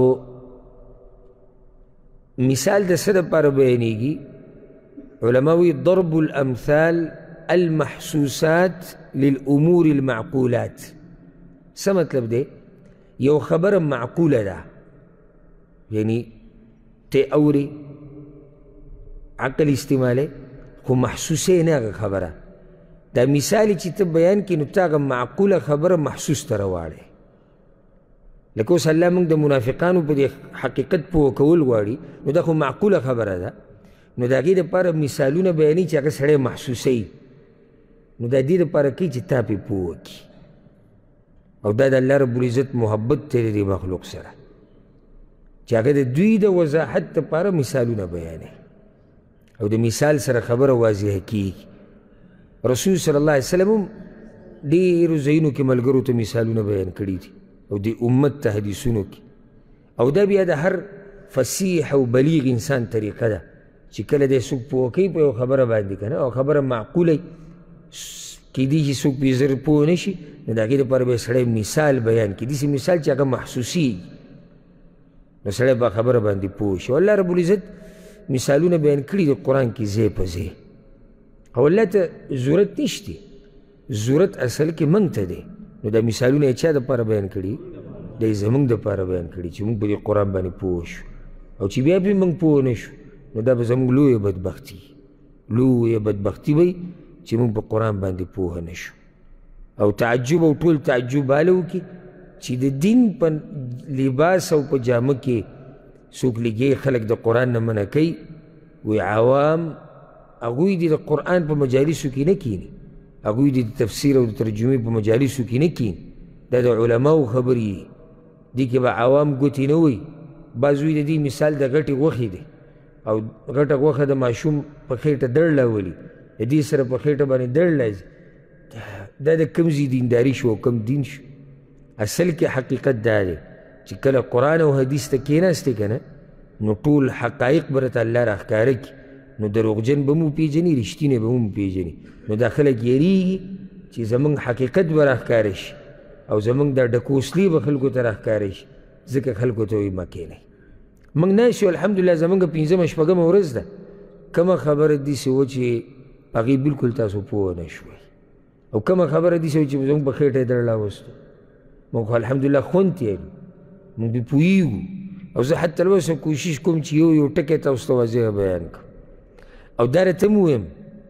مثال د څه دپاره بیانېږي؟ علما وایي ضرب الامثال المحسوسات للامور المعقولات. څه مطلب دی؟ یو خبره معقوله ده، یعنی ته اوري، عقل استعمالی، خو محسوسه نه هغه خبره. دا مثال چې ته بیان کړې نو ته هغه معقوله خبره محسوس ته راواړې. لکه اوس الله موږ د منافقانو په دې حقیقت پوه کول غواړي، نو دا خو معقوله خبره ده، نو د هغې دپاره مثالونه بیانوي چې هغه سړی محسوسوي. نو دا دې دپاره کوي چې تا پرې پوه کړي. او دا د الله رب العزت محبت دی د دې مخلوق سره چې هغه د دوی د وضاحت دپاره مثالونه بیانوي او د مثال سره خبره واضحه کیږي. رسول صلی الله علیه وسلم هم ډېرو ځایونو کې ملګرو ته مثالونه بیان کړي دي او د امت ته حدیثونو کې. او دا بیا د هر فصیح او بلیغ انسان طریقه ده چې کله دی څوک پوه کوي په یو خبره باندې که نه، او خبره معقوله کیدای شي څوک پرې زر پوه نه شي، نو د هغې دپاره به یې سړی مثال بیان کړي، داسې مثال چې هغه محسوسېږي، نو سړی په خبره باندې پوه شي. او الله رب العزت مثالونه بیان کړي د قرآن کې ځای په ځای. او الله ته ضرورت نشته، ضرورت اصل کې موږ ته دی. نو دا مثالونه یې چا دپاره بیان کړي؟ دی زموږ دپاره بیان کړي چې موږ په دې قرآن باندې پوه شو. او چې بیا پرې موږ پوه نه شو نو دا به زموږ لویه بدبختي لویه بدبختي وي چې موږ په قرآن باندې پوه نه شو. او تعجب او ټول تعجب هله وکړي چې د دین په لباس او په جامه کې څوک لګي خلک د قرآن نه منع کوي، وی عوام هغوی دې د قرآن په مجالسو کې نه کیني، هغوی دې د تفسیر او د ترجمې په مجالسو کې نه کیني. دا د علماو خبرې دي، دې کې به عوام ګوتې نه وي. بعض وی د دې مثال د غټې غوښې دی، او غټه غوښه د ماشوم په خېټه دړ لاولي، د دې سره په خېټه باندې دړ لازي. دا د کوم ځای دینداري شو او کوم دین شو؟ اصل کې حقیقت دا دی چې کله قرآن او حدیث ته کېناستې که نه، نو ټول حقایق به راته الله راښکاره کړي. نو دروغجن به مو پېژني، رښتینې به مو پېژني. نو دا خلک یېرېږي چې زموږ حقیقت به راښکاره شي او زموږ دا ډکوسلي به خلکو ته راښکاره شي، ځکه خلکو ته وایي مه کښېنئ. موږ ناست یو الحمدلله، زموږ پنځمه شپږمه ورځ ده، کومه خبره داسې وه چې په هغې بلکل تاسو پوه نه شوئ، او کومه خبره داسې وه چې زموږ په خېټه یې دړ راوستو. موږ خو الحمدلله خوند تېرو، موږ پرې پوهېږو. او زه حتی تر اوسه کوشش کوم چې یو یو ټکی تاسو ته واضحه بیان کړم. او دا راته م ویم،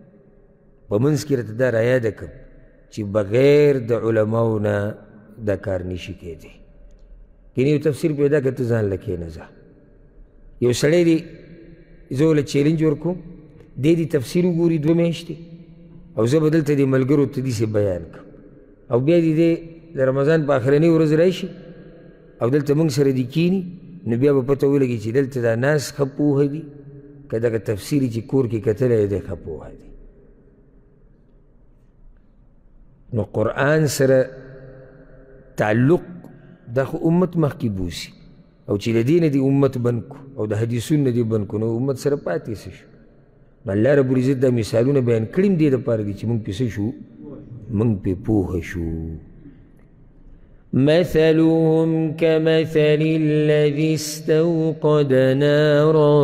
په منځ کې راته دا رایاده کړم چې بغیر د علماو نه دا کار نشي کېدی. یعنې یو تفسیر پیدا کړه، ته ځان له کښېنه ځه. یو سړی دی، زه ورله چیلنج ورکوم، دی دې تفسیر وګوري دوه میاشتې، او زه به دلته دې ملګرو ته داسې بیان کړم. او بیا دې دی د رمضان په آخرنۍ ورځ راشي او دلته موږ سره دې کښېني، نو بیا به پته ولګي چې دلته دا ناس ښه پوهه دي که دغه تفسیر چې کور کې کتلی دی ښه پوهه دی. نو قرآن سره تعلق دا خو امت مخکې بوسي، او چې د دې نه دې امت بند کو او د حدیثونو نه دې بند کو، نو امت سره پاتې څه شو؟ نو الله رب العزت دا مثالونه بیان کړي هم دې دپاره دي چې موږ پې څه شو؟ موږ پې پوهه شو. مثلهم كمثل الذي استوقد نارا،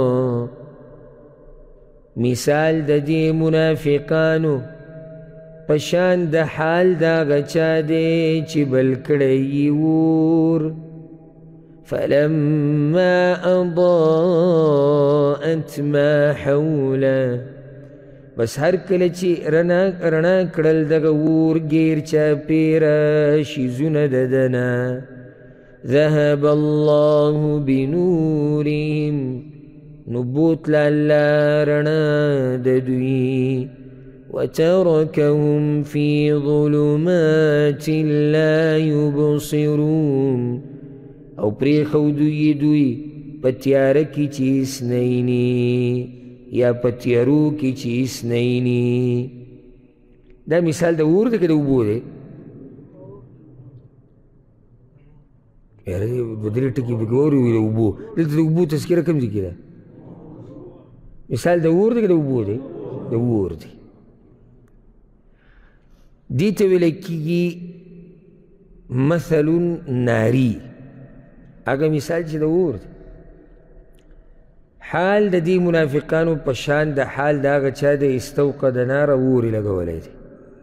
مثال د دې منافقانو پشان د حال دا غچا دی چې بل کړی اور. فلما اضاءت ما حوله بس هر کله چې رڼا کړل دغه اور ګیر چاپېره شیزونه د ده نه ذهب الله بنورهم نو بوتله الله رڼا د دوی وتركهم في ظلمات لا يبصرون او پریښود دوی دوی په تیاره کې چې هېڅ نه ویني یا په تیارو کې چې هېڅ نه ویني. دا مثال د اور دی که د اوبو دی؟ یاره دوه درې ټکي پکې واورئ د اوبو. دلته د اوبو تذکره کوم ځای کې ده؟ مثال د اور دی که د اوبو دی؟ د اور دی. دې ته ویلی کېږي مثل ناري، هغه مثال چې د اور دی. حال د دې منافقانو په شان د حال د هغه چا د استوقد ناره اور یې لګولی دی.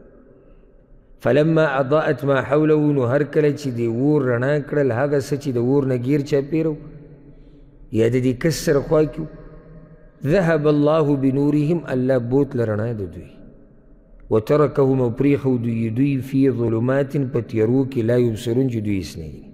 فلما اضاءت ما حوله نو هر کله چې د اور رڼا کړل هغه څه چې د اور نه ګیر چاپېره یا د دې کس سره خوا کې ذهب الله بنورهم الله بوتله رڼا د دوی وترکهم او پرېښود دوی دوی فی ظلمات په تیارو کې لا یبصرون چې دوی هېڅ نه ویني.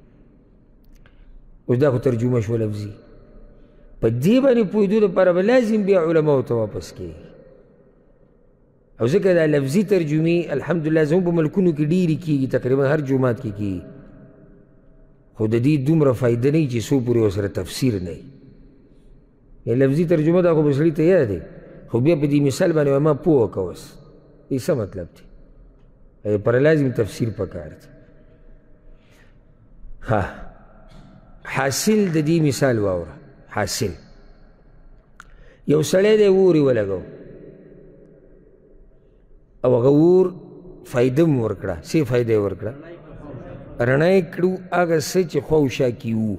اوس دا خو ترجمه شوه لفظي. په دې باندې پوهېدو دپاره به لازم بیا علماو ته واپس کېږي او ځکه دا لفظي ترجمې الحمدلله زموږ په ملکونو کې ډېرې کېږي، تقریبا هر جومات کې کېږي، خو د دې دومره فایده نه وي چې څو پورې ورسره تفسیر نه وي. لفظي ترجمه دا خو به سړي ته یاد دی، خو بیا په دې مثال باندې ما پوهه که اوس دې څه مطلب دی، پر لازم تفسیر پکار دی. ها حاصل د دې مثال واوره. حاصل یو سړی دی اور یې ولګو او هغه اور فایده م ورکړه. څه فایده یې ورکړه؟ رڼا یې کړو هغه څه چې خواوشا کې وو.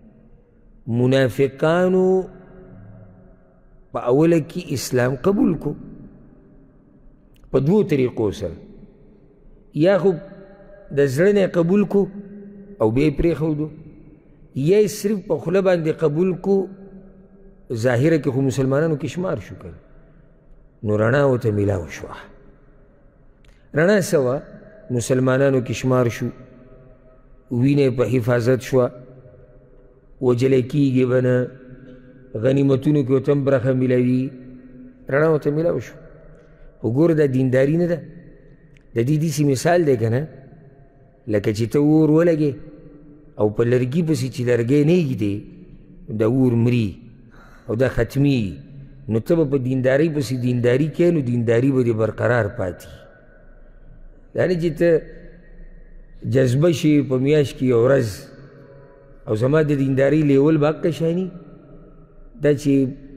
منافقانو په اوله کې اسلام قبول کو په دوو طریقو سره، یا خو د زړه نه قبول کو او بیا یې پرېښودو، یا یې صرف په خوله باندې قبول کو ظاهره کې خو مسلمانانو کې شمار شو کنه، نو رڼا ورته میلاو شوه. رڼا څه وه؟ مسلمانانو کې شمار شو، وینه په حفاظت شوه، وجلی کېږي به نه، غنیمتونو کې ورته هم برخه میلاوي، رڼا ورته میلاو شو. خو ګوره دا دینداري نه ده، د دې داسې مثال دی که نه لکه چې ته اور ولګې او په لرګي پسې چې لرګی نه ایږدې دا اور مري او دا ختمي، نو ته به په دیندارۍ پسې دینداري کوې نو دینداري به دې برقرار پاتې. دا نه چې ته جذبه شي په میاشت کې یو ورځ او زما د دیندارۍ لیول به حقه شاني، دا چې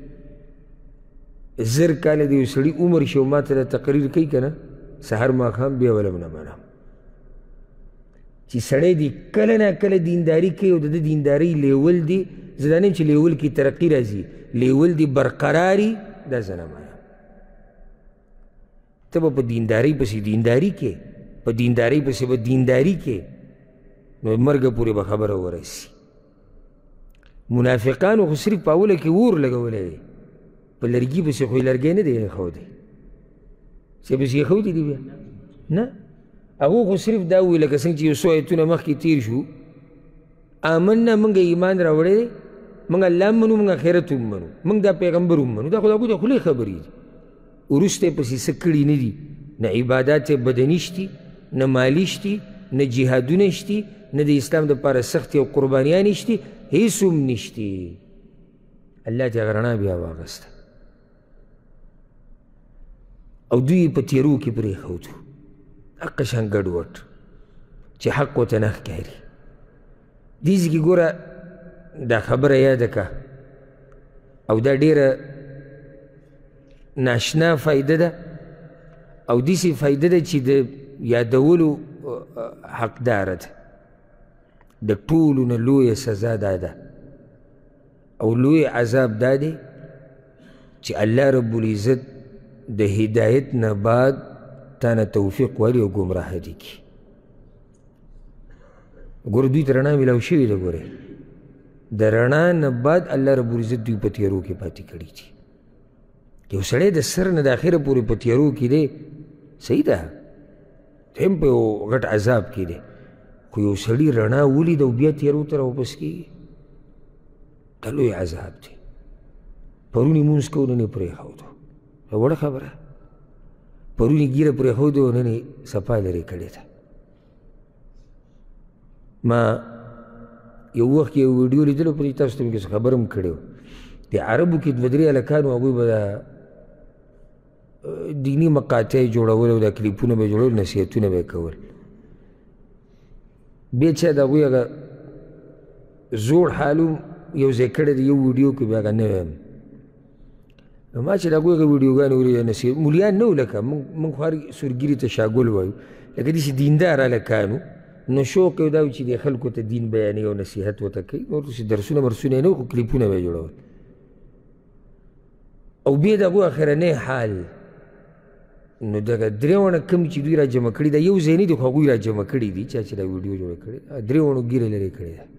زر کاله د یو سړي عمر شي او ما ته دا تقریر کوي که نه سهار ماښام بیا ولم نه منم چې سړی دی کله نه کله دینداري کوي او د ده دیندارۍ لیول دی، زه دا نه یم چې لیول کې ترقي راځي، لیول دی برقراري، دا زه نه منم. ته به په دیندارۍ پسې دینداري کې، په دیندارۍ پسې به دینداري کې، نو مرګه پورې به خبره ورسي. منافقانو خو صرف په اوله کې اور لګولی دی، په لرګي پسې خو یې لرګی نه دی ایښودی، چې پسې یې ایښودی دی بیا نه. هغو خو صرف دا وویل لکه څنګه چې یو څو ایتونه مخکې تیر شو، آمنا موږ ایمان راوړی دی، موږ الله هم منو، موږ آخرت هم منو، موږ دا پیغمبر هم منو. دا خو د هغوی د خولې خبرې دي، وروسته یې پسې څه کړي نه دي، نه عبادات بدني شتي، نه مالي شتي، نه جهادونه شتي، نه د اسلام دپاره سختې او قربانیانې شتي، هېڅ هم نشتي. الله چې هغه رڼا بیا واغسته او دوی په تیرو کې پرېښودو، حق شان ګډوډ چې حق ورته نه ښکاري. دې ځای کې ګوره دا خبره یاده که او دا ډېره ناشنا فایده ده او داسې فایده ده چې د یادولو حقداره ده. د ټولو نه لویه سزا دا ده او لوی عذاب دا دی چې الله رب العزت د هدایت نه بعد تا نه توفیق ولي او ګمراه دي کي. ګوره دوی ته رڼا میلاو شوې ده. ګورې د رڼا نه بعد الله رب العزت دوی په تیارو کې پاتې کړي دي. یو سړی د سر نه د اخره پورې په تیارو کې دی، صحیح ده، هم په یو غټ عذاب کې دی، خو یو سړي رڼا ولید او بیا تیارو ته راواپس کېږي، دا لوی عذاب دی. پرون یې مونځ کوو نن یې پرېښودو، دا وړه خبره. پرون یې ږیره پرېښودو نن یې صفا لرې کړې ده. ما یو وخت یو ویډیو لیدلو، په دې تاسو ته مې کیسه خبر هم کړی و، د عربو کې دوه درې هلکانو هغوی به دا دیني مقاطع یې جوړول او دا کلیپونه به یې جوړول، نصیحتونه به یې کول. بیا چې د هغوی هغه زوړ حال یو ځای کړی دی یو ویډیو کې، بیا هغه نوی یم. ما چې د هغوی هغه ویډیوګانې ولید، نصیحت مولیان نه وو، لکه موږ خو هر سورګیري ته شاګل وایو، لکه داسې دیندار هلکان. نو شوق یې دا و چې د خلکو ته دین بیانوي او نصیحت ورته کوي، نور داسې درسونه مرسونه یې نه وو، خو کلیپونه به یې جوړول. او بیا د هغو اخرنی حال، نو دغه درې ونه کوم چې دوی را جمع کړي دا یو ځای نه دي، خو هغوی را جمع کړي دي، چا چې دا ویډیو جوړه کړې درې ونو ږیره لرې کړې ده،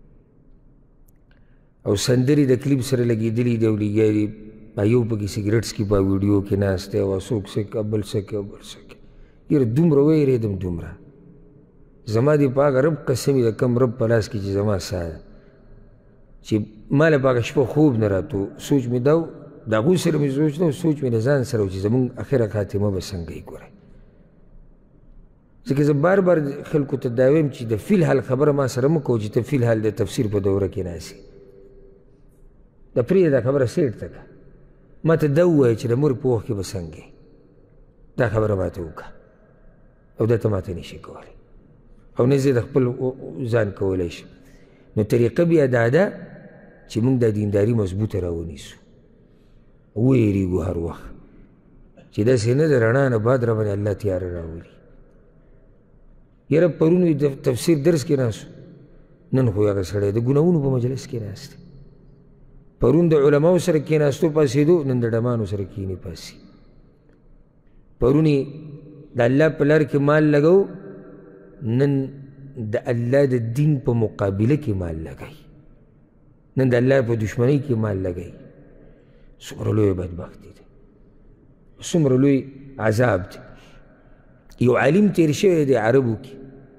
او سندرې د کلیپ سره لګېدلي دي، او لګیا دي یو پکې سګرټ څکي په ویډیو کې ناست دی، او څوک څکي بل څکي او بل څکي. یاره دومره ویرېدم دومره، زما دې په هغه رب قسم د کم رب په لاس کې چې زما ساه ده، چې ما له په هغه شپه خوب نه راتلو. سوچ مې دا و، د هغوی سره مې سوچ نه و، سوچ مې د ځان سره و چې زمونږ اخره خاتمه به څنګه یې ګورئ. ځکه زه بار بار خلکو ته دا وایم چې د فی الحال خبره ما سره مه کوه چې ته فی الحال د تفسیر په دوره کې ناست یې. د پرېږده دا خبره سیټ ته کړه، ما ته دا ووایه چې د مرګ په وخت کې به څنګه یې، دا خبره ما ته وکړه، او دا ته ما ته نشي کولی، او نه زه د خپل ځان کولی شم. نو طریقه بیا دا ده چې موږ دا دینداري مضبوطه راونیسو، ویریږو هر وخت چې داسې نه د رڼا نه بعد را باندې الله تیاره راولي. یاره پرون د تفسیر درس کې ناستو، نن خو هغه سړی د ګناهونو په مجلس کې ناست دی. پرون د علماو سره کېناستو پاسېدو، نن د ډمانو سره کېني پاسي. پرون یې د الله په لار کې مال لګو، نن د الله د دین په مقابله کې مال لګوي، نن د الله په دشمنۍ کې مال لګوي. څومره لوی بدبختي ده، څومره لوی عذاب دی. یو عالم تیر شوی دی عربو کې،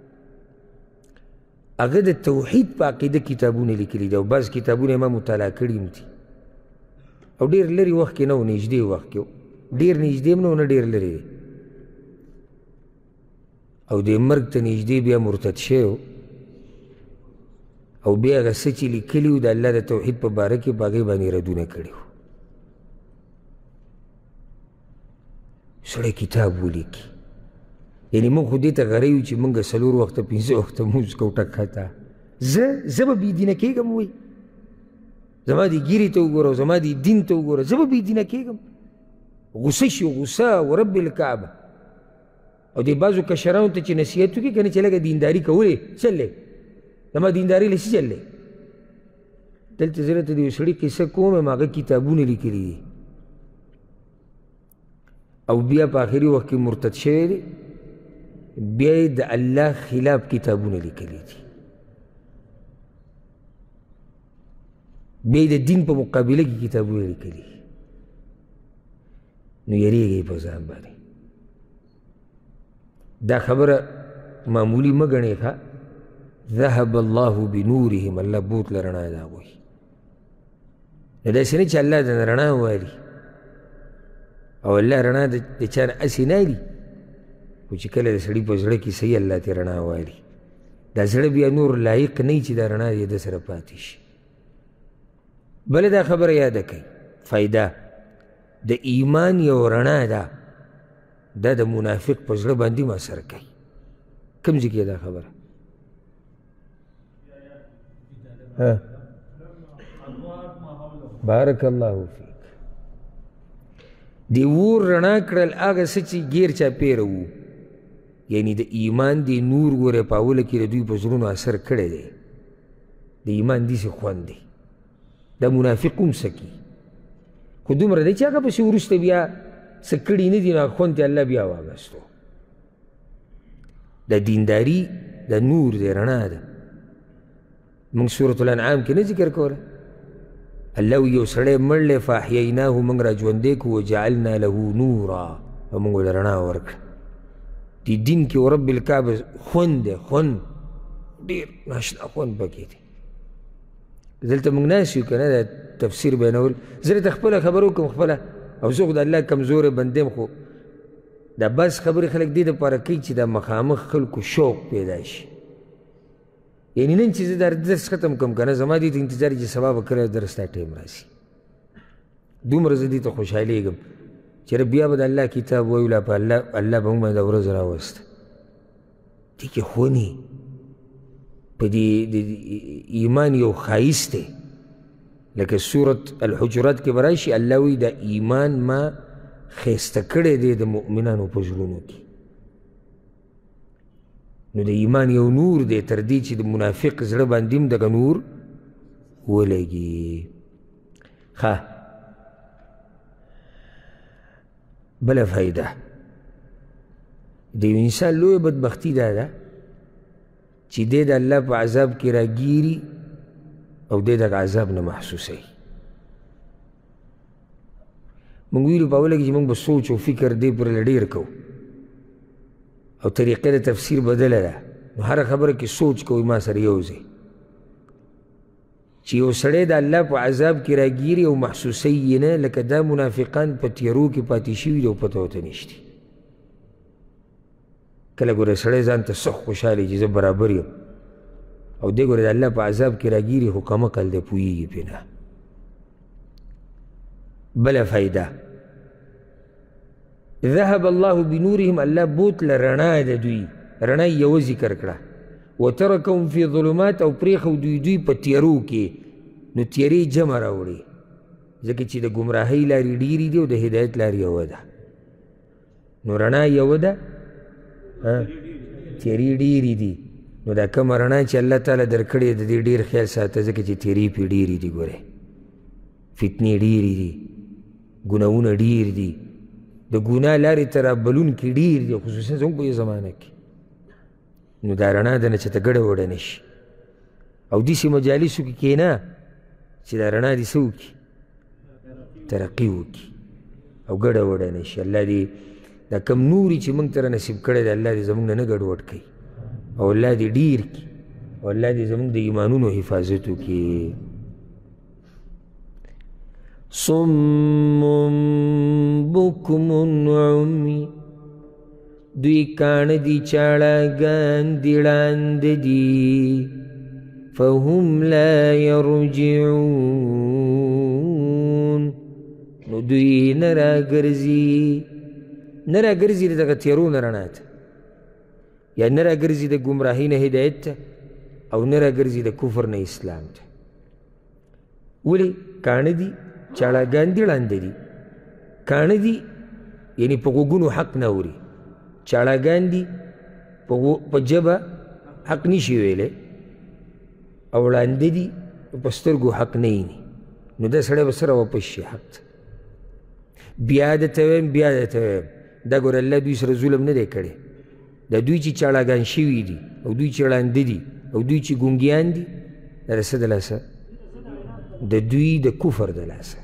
هغه د توحید په عقیده کتابونه لیکلي دي، او بعض کتابونه یې ما مطالعه کړي هم دي، او ډېر لرې وخت کې نه و، نږدې وخت کې و، ډېر نږدې هم نه و نه ډېر لرې دی. او د مرګ ته نږدې بیا مرتد شوی و، او بیا هغه څه چې لیکلي و د الله د توحید په باره کې په هغې باندې ردونه کړي وو. سړی کتاب ولیکي، یعنې موږ خو دې ته غری یو چې موږ څلور وخته پنځه وخته مونځ کوو ټکته، زه زه به بېدینه کېږم، وایي زما دې ګیرې ته وګوره، زما دې دین ته وګوره، زه به بېدینه کېږم. غوسه شي، غوسه ورب الکعبه. او دې بعضو کشرانو ته چې نصیحت وکړي که نه چې لږه دینداري کولې چل دی، زما دینداري له څه چل دی. دلته زه راته د یو سړي قصه کوم، یم هغه کتابونه لیکلي دي، او بیا په آخري وخت کې مرتد شوی دی، بیا یې د الله خلاف کتابونه لیکلي دي، بیا یې د دین په مقابله کې کتابونه لیکلي. نو یریږئ په ځان باندې، دا خبره معمولی مه ګڼئ ښه. ذهب الله بنورهم، الله بوتله رڼا د هغوی. نو داسې نه چې الله د رڼا والي، او الله رڼا د چا نه هسې نه الي، خو چې کله د سړي په زړه کې صحیح الله ترې رڼا والي، دا زړه بیا نور لایق نه وي چې دا رڼا یې ده سره پاتې شي. بله دا خبره یاده کوئ، فایده د ایمان یو رڼا ده، دا د منافق په زړه باندې هم اثر کوي. کوم ځای کې دا خبره؟ بارک الله فیک. د اور رڼا کړل هغه څه چې ګیر چاپېره وو، یعنی د ایمان د نور ګوره په اوله کې د دوی په زړونو اثر کړی دی، د ایمان داسې خوند دی. دا منافق هم څه کي، خو دومره دی چې هغه پسې وروسته بیا څه کړي نه دي، نو هغه خوند ته الله بیا واغستو. د دینداري د نور دی، رڼا ده، موږ سورة الانعام کې نه ذکر کوله الله وی یو سړی مړ دی فاحییناه موږ را ژوندی کړو وجعلنا له نورا او موږ ورله رڼا ورکړه دې دین کې ورب الکعبه خوند دی خوند ډېر ناشنا خوند پکې دی دلته موږ ناست یو که نه د تفسیر بیانول زه درته خپله خبره وکړم خپله او زه خو د الله کمزوری بنده یم خو دا بس خبرې خلک دې دپاره کوي چې دا مخامخ خلکو شوق پیدا شي یعنی نن چې زه دا درس ختم کړم که نه زما دې ته انتظار چې سبا به کله درس تا ټایم راسي دومره زه دې ته خوشحالېږم چې بیا به د الله کتاب وایو لا په الله الله به موږ باندې دا ورځ راوسته دې کې خونې په دې ایمان یو ښایست دی لکه سورت الحجرات کې به راشي الله وایي دا ایمان ما ښایسته کړی دی د مؤمنانو په زړونو کې نو د ایمان یو نور دی تر دې چې د منافق زړه باندې هم دغه نور ولګي ښه بله فایده د یو انسان لویه بدبختي دا ده چې دی د الله په عذاب کې راګیري او دی دغه عذاب نه محسوسوي موږ ویلو په اوله کې چې موږ به سوچ او فکر دی پرله ډېر کوو او طریقه د تفسیر بدله ده نو هره خبره کې سوچ کوئ ما سره یو ځای چې یو سړی د الله په عذاب کې راګیري او محسوسوي یې نه لکه دا منافقان په تیارو کې پاتې شوي دي او پته ورته نشتي کله ګوره سړی ځان ته سخت خوشحالي چې زه برابر یم او دی ګوره د الله په عذاب کې راګیري خو کمقل دی پوهېږي پرې نه بله فایده ذهب الله بنورهم الله بوتله رڼا د دوی رڼا یې یوه ذکر کړه وترکهم فی ظلمات او پرېښو دوی دوی په تیارو کې نو تیارې جمع راوړي ځکه چې د ګمراهۍ لارې ډېرې دي او د هدایت لارې یوه ده نو رڼا یوه ده تیارې ډېرې دي نو دا کومه رڼا چې الله تعالی درکړې د دې ډېر خیال ساته ځکه چې تیارې پرې ډېرې دي ګورې فتنې ډېرې دي ګناهونه ډېر دي د ګناه لارې ته رابلونکي ډېر دي خصوصا زموږ په دې زمانه کې نو دا رڼا ده نه چې ته ګډه وډه نه شي او داسې مجالسو کې کښېنه چې دا رڼا دې څه وکړي ترقي وکړي او ګډه وډه نه شي الله دې دا کم نوري چې موږ ته را نصیب کړی دی الله دې زموږ نه نه ګډوډ کوي او الله دې ډېر کړي او الله دې زموږ د ایمانونو حفاظت وکړي صم بکم عمی دوی کان دی چاړهګان دي ړانده دي فهم لا یرجعون نو دوی نه راګرځي نه راګرځي دغه تیارو نه رڼا ته یا نه راګرځي د ګمراهۍ نه هدایت ته او نه راګرځي د کفر نه اسلام ته ولې کاڼه دي چاړهګان دي ړانده دي کاڼه دي یعنې په غوږونو حق نه اوري چاړهګان دي په ژبه حق نشي ویلی او ړانده دي په سترګو حق نه ویني نو دا سړی به سره واپس شي حق ته بیا درته وایم بیا درته وایم دا ګوره الله دوی سره ظلم نه دی کړی دا دوی چې چاړهګان شوي دي او دوی چې ړانده دي او دوی چې ګونګیان دي دا د څه د لاسه د دوی د کفر د لاسه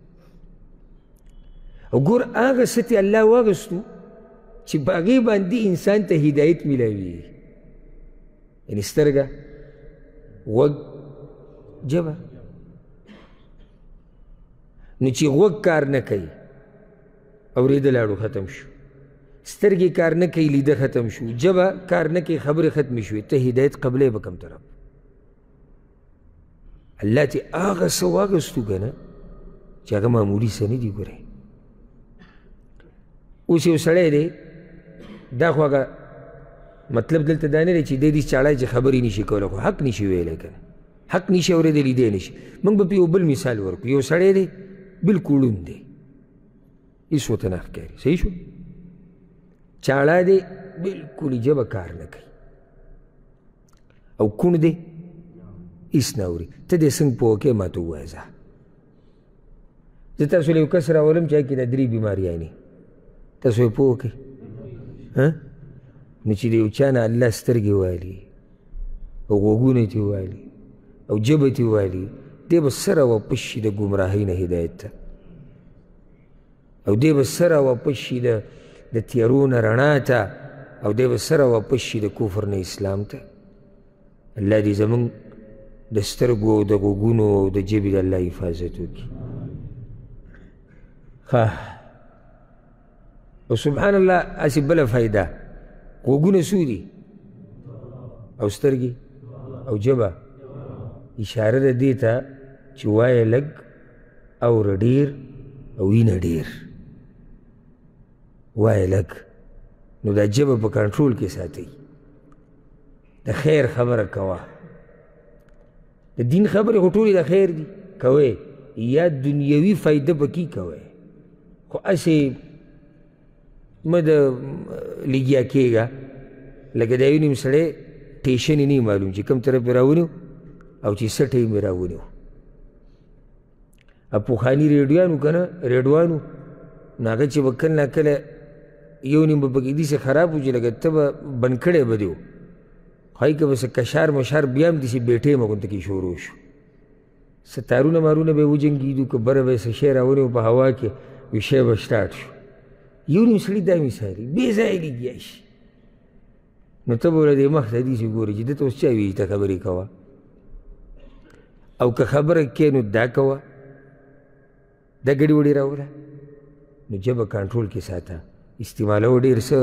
او ګور هغه څه ته الله واغستو چې په هغې باندې انسان ته هدایت میلاوي یعنې سترګه غوږ ژبه نو چې غوږ کار نه کوي اورېدل اړو ختم شو سترګې کار نه کوي لیده ختم شو ژبه کار نه کوي خبرې ختمې شوې ته هدایت قبلې به کوم طرف الله چې هغه څه واغستو که نه چې هغه معمولي څه نه دي ګورئ اوس یو سړی دی دا خو هغه مطلب دلته دا نه دی چې دی دې چاړی چې خبرې نشي کولی خو حق نشي ویلی که نه حق نشي اورېدلی دی نشي موږ به پې یو بل مثال ورکړو یو سړی دی بلکل ړوند دی هېڅ ورته نه ښکاري صحیح شو چاړه دی بلکل ژبه کار نه کوي او کوڼ دی هېڅ نه اوري ته دې څنګه پوه کوې ما ته ووایه ځه زه تاسو له یو کس راولم چې هغې کې دا درې بیماریانې تاسو یې پوه کوئ نو چې د یو چا نه الله سترګې والي او غوږونه یې ترې والي او جبه تې والي دی به سره واپس شي د ګمراهۍ نه هدایت ته او دی به سره واپس شي د تیارو نه رڼا ته او دی به سره واپس شي د کفر نه اسلام ته الله دې زموږ د سترګو او د غوږونو او د ژبې د الله حفاظت وکړي ښه او سبحان الله هسې بله فایده غوږونه څو دي او سترګې او ژبه اشاره ده دې ته چې وایه لږ اوره ډېر او وینه ډېر وایه لږ نو دا ژبه په کنټرول کې ساتئ د خیر خبره کوه د دین خبرې خو ټولې د خیر دي کوئ یا دنیوي فایده پکې کوئ خو هسې مه د لګیا کېږه لکه دا یو نیم سړی ټیشن یې نه معلوم چې کوم طرف یې راونیو او چې څه ټیم یې راونیو پخواني ریډیوان وو که نه ریډوان وو نو هغه چې به کله ناکله یو نیم به پکې داسې خراب وو چې لکه ته به بند کړی به دی و خو هغې که به څه کشار مشار بیا هم داسې بې ټیمه غونته کې شروع شو څه تارونه مارونه به یې وجنګېدو که بره به یې څه شی راونیو په هوا کې وي شی به سټارټ شو یو نیم سړي دا مثالي بې ځایه لګیا شي نو ته به له دې مخ ته داسې ګورې چې ده ته اوس چا وي چې ته خبرې کوه او که خبره کې نو دا کوه دا ګډې وډې راوله نو ژبه کنټرول کې ساته استعمالوه ډېر څه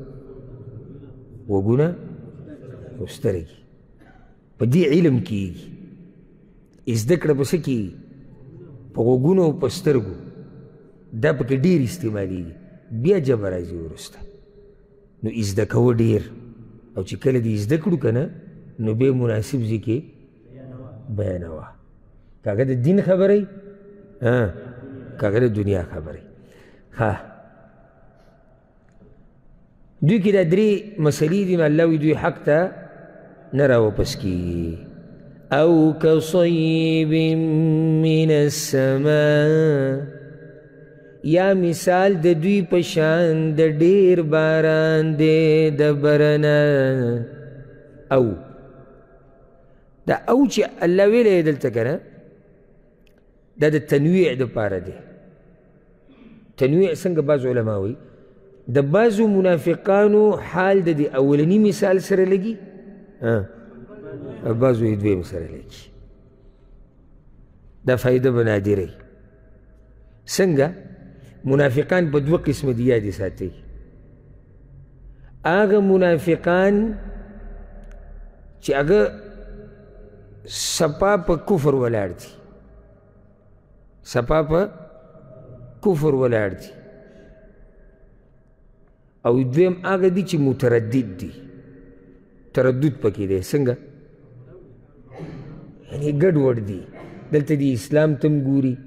غوږونه او سترګې په دې علم کېږي زده کړه په څه کېږي په غوږونو او په سترګو دا پکې ډېر استعمالېږي بیا ژبه راځي وروسته نو زده کوه ډېر او چې کله دې زده کړو که نه نو بیا مناسب ځای کې بیانوه که هغه د دین خبرې که هغه د دنیا خبرې ښه دوی کې دا درې مسلې دي نو الله وایي دوی حق ته نه راواپس کېږي او کصیب من السماء یا مثال د دوی په شان د ډېر باران دی د برنه او دا او چې الله ویلی دلته که نه دا د تنویع دپاره دی تنویع څنګه بعض علما وایي د بعضو منافقانو حال د دې اولني مثال سره لګي بعضو یې دویم سره لګي دا فایده به نادره څنګه منافقان په دوه قسمه دي یادې ساتئ هغه منافقان چې هغه سپا په کفر ولاړ دي سپا په کفر ولاړ دي او دویم هغه دي چې متردد دي تردد پکې دی څنګه یعنې ګډ وډ دي دلته د اسلام تم ګوري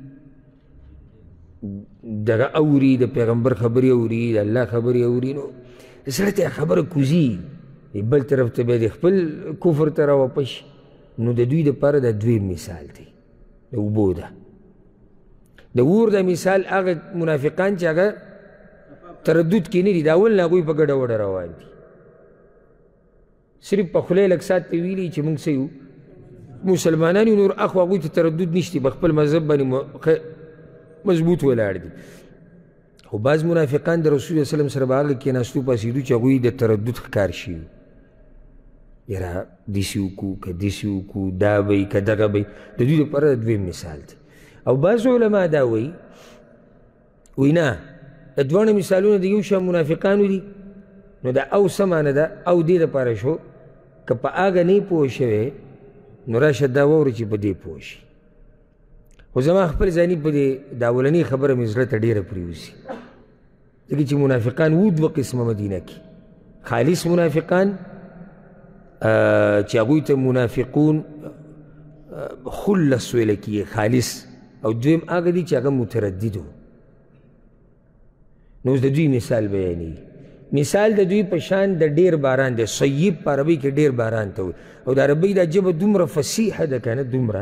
دغه اوري د پیغمبر خبرې اوري د الله خبرې اوري نو سړی ته خبره کوزي بل طرف ته بیا د خپل کفر ته راواپس نو د دوی دپاره دا دویم مثال دی د اوبو ده د اور دا مثال هغه منافقان چې هغه تردد کې نه دي د اول نه هغوی په ګډه وډه روان دي صرف په خوله یې لږ ساعت ته ویلي چې موږ څه یو مسلمانان یو نور اخوا هغوی ته تردد نشته په خپل مذهب باندې مضبوط ولاړ دي خو بعض منافقان د رسول الله وسلم سره به هغه کېناستو پاسېدو چې هغوی د تردد ښکار شي یاره داسې وکړو که داسې وکړو دا به یي که دغه به یي د دوی دپاره د دویم مثال دی او بعض علما دا وایي وایي نه د دواړه مثالونه د یو شان منافقانو دي نو دا او څه معنه ده او دې دپاره شو که په هغه نه پوه شوی نو راشه دا واوره چې په دې پوه شي خو زما خپل ځاني په دې د اولنۍ خبره مې زړه ته ډېره پرېوځي ځکه چې منافقان وو دوه قسمه مدینه کې خالص منافقان چې هغوی ته منافقون خلص ویله کېږي خالص او دویم هغه دي چې هغه متردد وو نو اوس د دوی مثال بیانېږي مثال د دوی په شان د ډېر باران دی صیب په عربۍ کې ډېر باران ته وایي او د عربۍ دا ژبه دومره فصیحه ده که نه دومره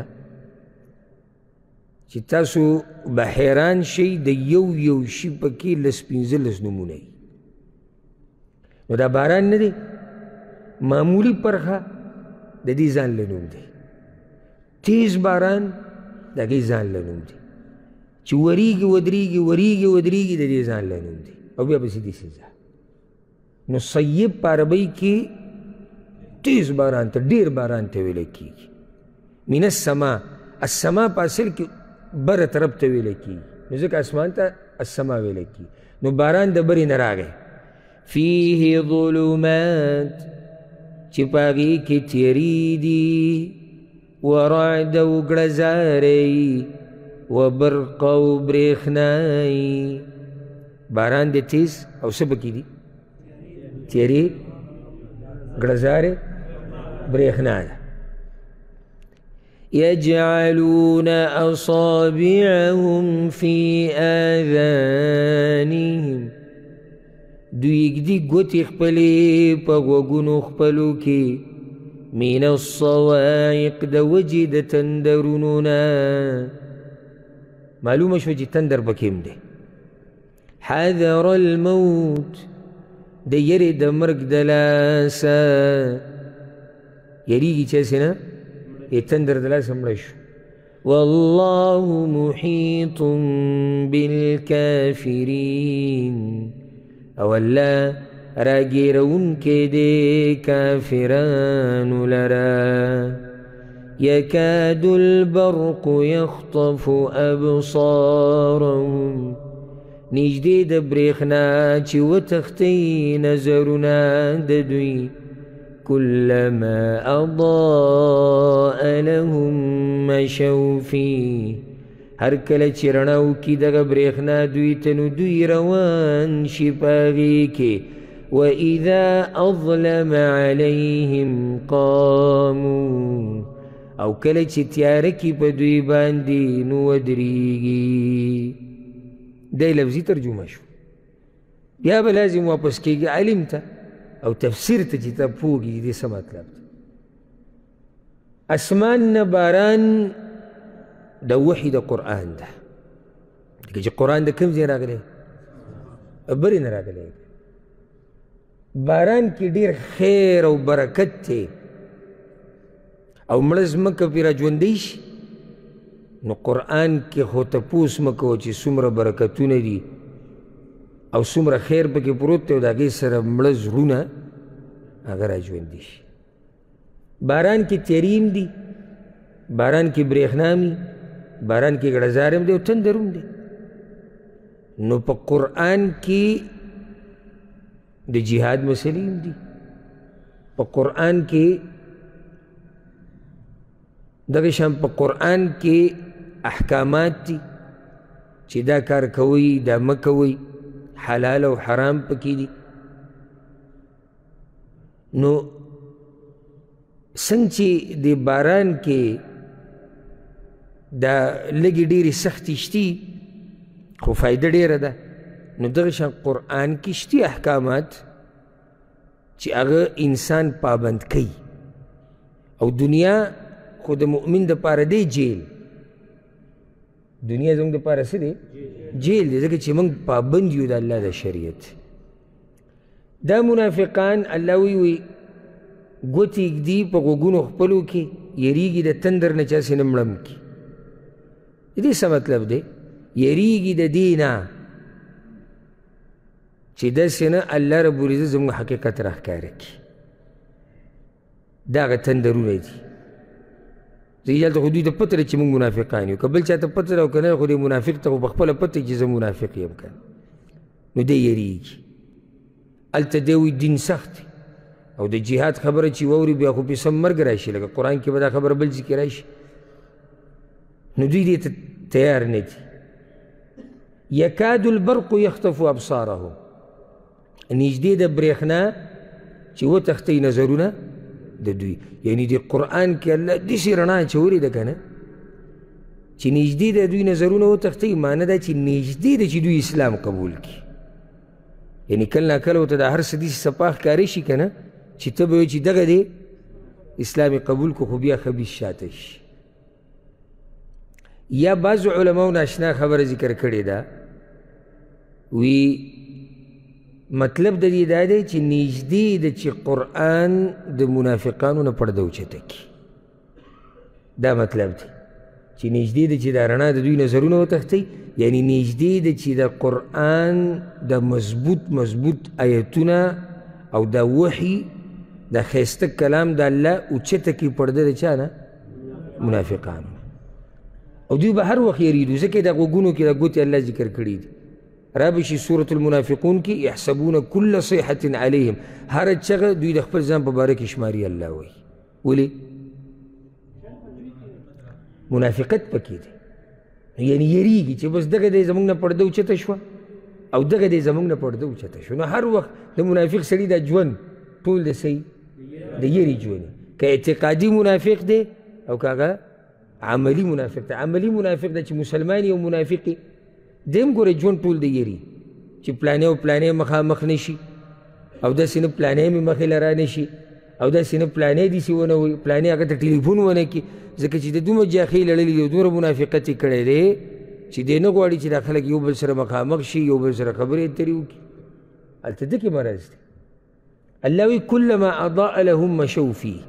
چې تاسو به حیران شئ د یو یو شي پکې لس پنځلس نومونه وي نو دا باران نه دی معمولي پرخه د دې ځان له نوم دی تیز باران د هغې ځان له نوم دی چې وریږي ودرېږي وریږي ودرېږي د دې ځان له نوم دی او بیا پسې داسې ځه نو صیب په عربۍ کې تیز باران ته ډېر باران ته ویلی کېږي من السما السما په اصل کې بره طرف ته ویلی کېږي نو ځکه اسمان ته السما ویلی کېږي نو باران د برې نه راغی فیه ظلمات چې په هغې کې تیرې دي ورعد او ګړزاری وبرق او برېښنایي باران دی تیز او څه پکې دي تیرې ګړزارې برېښنا ده يجعلون أصابعهم في آذانهم دوی ږدي ګوتې خپلې په غوږونو خپلو کې من الصواعق د وجې د تندرونو نه معلومه شوه چې تندر پکې هم دی حذر الموت د یرې د مرګ د لاسه یریږي چې هسې نه ای تندر د لاسه مړه شو والله محیط بالکافرین او الله راګیرونکی دی کافرانو لره یکاد البرق یخطف ابصارهم نږدې د برېښنا چې وتښتئ نظرونه د دوی كلما أضاء لهم مشوا فيه هر کله چې رڼا وکړي دغه برېښنا دوی ته نو دوی روان شي په هغې کې وإذا أظلم عليهم قاموا او کله چې تیاره کړي په دوی باندې نو ودرېږي دی لفظي ترجمه شو بیا به لازم واپس کېږي علم ته او تفسیر ته چې ته پوهېږي دې څه مطلب دی اسمان نه باران د وحي د قرآن ده ځکه چې قرآن د کوم ځای راغلی برې نه راغلی باران کې ډېر خیر او برکت دی او مړه ځمکه پرې راژوندی شي نو قرآن کې خو تپوس مه کوه چې څومره برکتونه دي او څومره خیر پکې پروت دی او د هغې سره مړه زړونه هغه راژوندي شي باران کې تیرې هم دي باران کې برېښنا هم باران کې ګړزار هم دی او تندر هم دی نو په قرآن کې د جهاد مسلې هم دي په قرآن کې دغه شان په قرآن کې احکامات دي چې دا کار کوئ دا مه کوئ حلال او حرام پکې دي نو څنګه چې د باران کې دا لږې ډېرې سختې شتي خو فایده ډېره ده نو دغه شان قرآن کې شتي احکامات چې هغه انسان پابند کوي او دنیا خو د مؤمن دپاره دی جیل دنیا زموږ دپاره څه دی جیل دی ځکه چې موږ پابند یو د الله د شریعت دا منافقان الله وی وی ګوتې ږدي په غوږونو خپلو کې یریږي د تندر نه چاسې نه مړم کي د دې څه مطلب دی یریږي د دې نه چې داسې نه الله رب العزت زموږ حقیقت راښکاره کړي دا هغه تندرونه دي زه هلته خو دوی ته پته ده چې موږ منافقان یو که بل چا ته پته ده او که نه خو دې منافق ته خو پخپله پته چې زه منافق یم که نو دی یریږي هلته دی وایي دین سخت دی او د جهاد خبره چې واوري بیا خو پې سم مرګ راشي لکه قرآن کې به دا خبره بل ځای کې راشي نو دوی دې ته تیار نه دي یکاد البرق یخطف ابصارهم نږدې د برېښنا چې وتښتئ نظرونه د دوی یعنی د قرآن کې الله داسې رڼا اچولې ده که نه چې نږدې د دوی نظرونه وتښتئ معنه ده چې نږدې ده چې دوی اسلام قبول کړي یعنی کله ناکله ورته دا هر څه داسې صفا ښکاره شي که نه چې ته به وایې چې دغه دی اسلام قبول کو خو بیا خبیث شاته شي یا بعضو علماو ناشنا خبره ذکر کړې ده وی مطلب د دې دا دی چې نږدې ده چې قرآن د منافقانو نه پرده اوچته کړي دا مطلب دی چې نږدې ده چې دا رڼا د دوی نظرونه وتښتوي، یعنی نږدې ده چې د قرآن د مضبوط مضبوط آیتونه او د وحي د ښایسته کلام د الله اوچته کړي پرده د چا نه؟ منافقانو. او دوی به هر وخت یریدو، ځکه د غوږونو کې د ګوتې الله ذکر کړي دي. را به شي سورة المنافقون کې یحسبون کل صیحة علیهم، هره چغه دوی د خپل ځان په باره کې شماري الله وایي. ولې؟ منافقت پکې دی، یعنی یریږي چې بس دغه دی زموږ نه پرده اوچته شوه او دغه دی زموږ نه پرده اوچته شوه. نو هر وخت د منافق سړي دا ژوند ټول د څه د یري ژوند، که اعتقادي منافق دی او که هغه عملي منافق دی. عملي منافق دی چې مسلمان او منافق دی هم ګوره ژوند ټول د یري، چې پلانې او پلانې مخامخ نه شي او داسې نه پلانې مې مخې له را نه شي او داسې نه پلانې داسې ونه وایي، پلانې هغه ته ټلیفون ونه کړي، ځکه چې د دومره جاخۍ لړلي دي، دومره منافقت یې کړی دی چې دی نه غواړي چې دا خلک یو بل سره مخامخ شي، یو بل سره خبرې اترې وکړي. هلته دکې مرض دی. الله وایي کلما اضاء لهم مشوا فیه،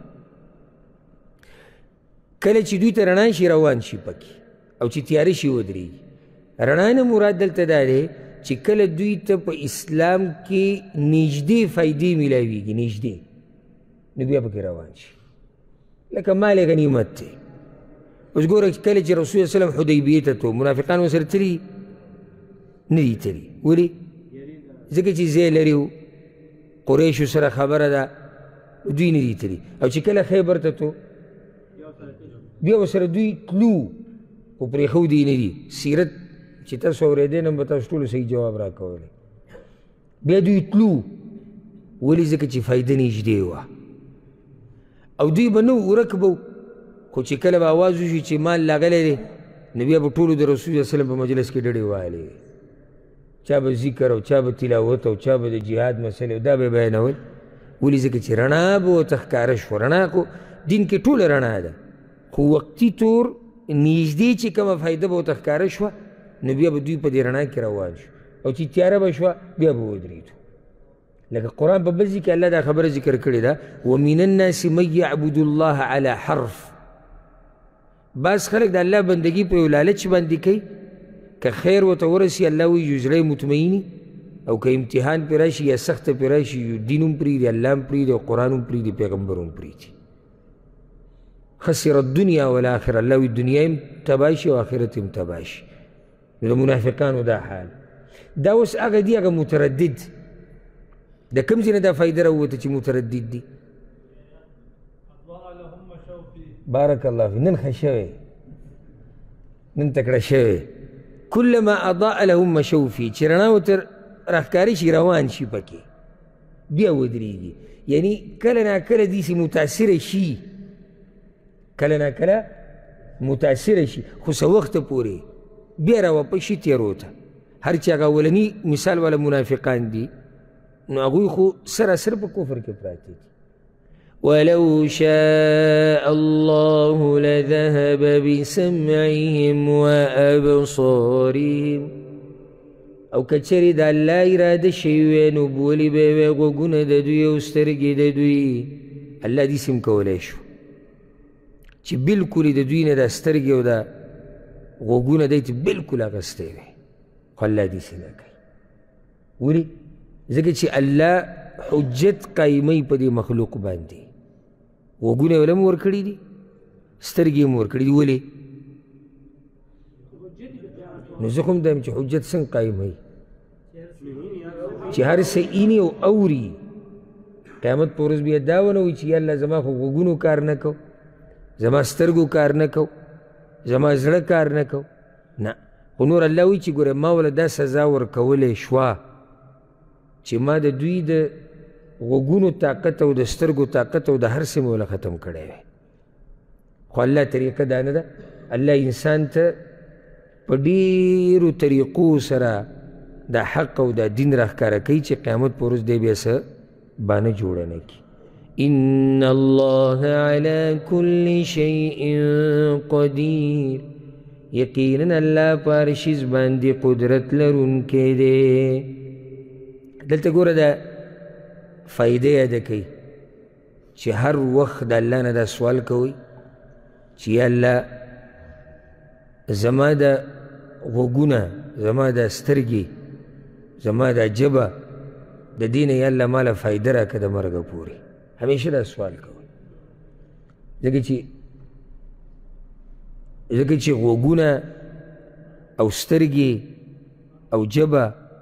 کله چې دوی ته رڼا شي روان شي پکې، او چې تیاره شي ودرېږي. رڼا نه مراد دلته دا دی چې کله دوی ته په اسلام کې نږدې فایدې میلاویږي، نږدې، نو بیا پکې روان شي. لکه مال غنیمت دی. اوس ګوره کله چې رسول الله وسلم حدیبیې ته تلو، منافقان ورسره تلي نه دي تلي. ولې؟ ځکه چې ځای لري و، قریشو سره خبره ده، دوی نه دي تلي. او چې کله خیبر ته تلو بیا ورسره دوی تلو، خو پرېښودي نه دي. سیرت چې تاسو اورېدی نو به تاسو ټولو صحیح جواب راکولی. بیا دوی تلو، ولې؟ ځکه چې فایده نږدې وه او دوی به نه ورک به، خو چې کله به اواز وشي چې مال لاغلی دی، نو بیا به ټولو د رسول الله وسلم په مجلس کې ډډې وهلې، چا به ذکر او چا به تلاوت او چا به د جهاد مسلې او دا به یې بیانول. ولې؟ ځکه چې رڼا به ورته ښکاره شوه. رڼا خو دین کې ټوله رڼا ده، خو وقتي طور نږدې چې کومه فایده به ورته ښکاره شوه، نو بیا به دوی په دې رڼا کې روان شو، او چې تیاره به شوه بیا به ودرېدو. لکه قرآن په بل ځای کې الله دا خبره ذکر کړې ده، ومن الناس من یعبد الله علی حرف. بعض خلک د الله بندګي په یو لالچ باندې کوي، که خیر ورته ورسي الله وایي زړه یې مطمئني، او که امتحان پرې راشي یا سخته پرې راشي دین هم پرېږدي، الله هم پرېږدي او قرآن هم پرېږدي، پیغمبر هم پرېږدي. خسر الدنیا والآخره، الله وایي دنیا هم تباه شي او آخرت هم تباه شي. نو د منافقانو دا حال دا اوس هغه دي، هغه متردد. د کوم ځای نه دا فایده راووته چې متردد دي؟ بارک الله فی، نن ښه شوی، نن تکړه شوی. کلما اضاء لهم مشوا فیه، چې رڼا ورته راښکاره شي روان شي پکې، بیا ودرېږي. یعنی کله ناکله داسې متاثره شي، کله ناکله متاثره شي، خو څه وخته پورې بیا راواپس شي تیرو ته. هر چې هغه اولني مثال والا منافقان دي، نو هغوی خو سراسر په کفر کې پراته دي. ولو شاء الله لذهب بسمعهم وابصارهم، او که چېرې د الله اراده شوې وی نو بولي به یې وی غوږونه د دوی او سترګې د دوی. الله داسې هم کولی شو چې بلکل د دوی نه دا سترګې او دا غوږونه دی ته بلکل اخیستی وی، خو الله داسې نه کوي. ولې؟ ځکه چې الله حجت قایموي په دې مخلوق باندې. غوږونه یې له هم ورکړي دي، سترګې هم ورکړي دي. ولې؟ نو زه خو هم دا یم چې حجت څنګه قایموي؟ چې هر څه ایني او اوري. قیامت په ورځ بیا دا ونه وایي چې یا الله زما خو غوږونو کار نه کو، زما سترګو کار نه کو، زما زړه کار نه کو. نه، خو نور الله وایي چې ګوره ما وله دا سزا ورکولی شوه چې ما د دوی د غوږونو طاقت او د سترګو طاقت او د هر څه مې وله ختم کړی وی. خو الله طریقه دا نه ده. الله انسان ته په ډېرو طریقو سره دا حق او دا دین راښکاره کوي چې قیامت په ورځ دی بیا څه بانه جوړه نه کړي. ان الله على كل شيء قدیر، یقینا الله په هر شیز باندې قدرت لرونکی دی. دلته ګوره دا فایده یاده کوي چې هر وخت د الله نه دا سوال کوئ چې یا الله زما د غوږونه، زما د سترګې، زما د ژبه د دې نه یا الله ماله فایده راکړه د مرګه پورې. همیشه دا سوال کوئ، ځکه چې ځکه چې غوږونه او سترګې او ژبه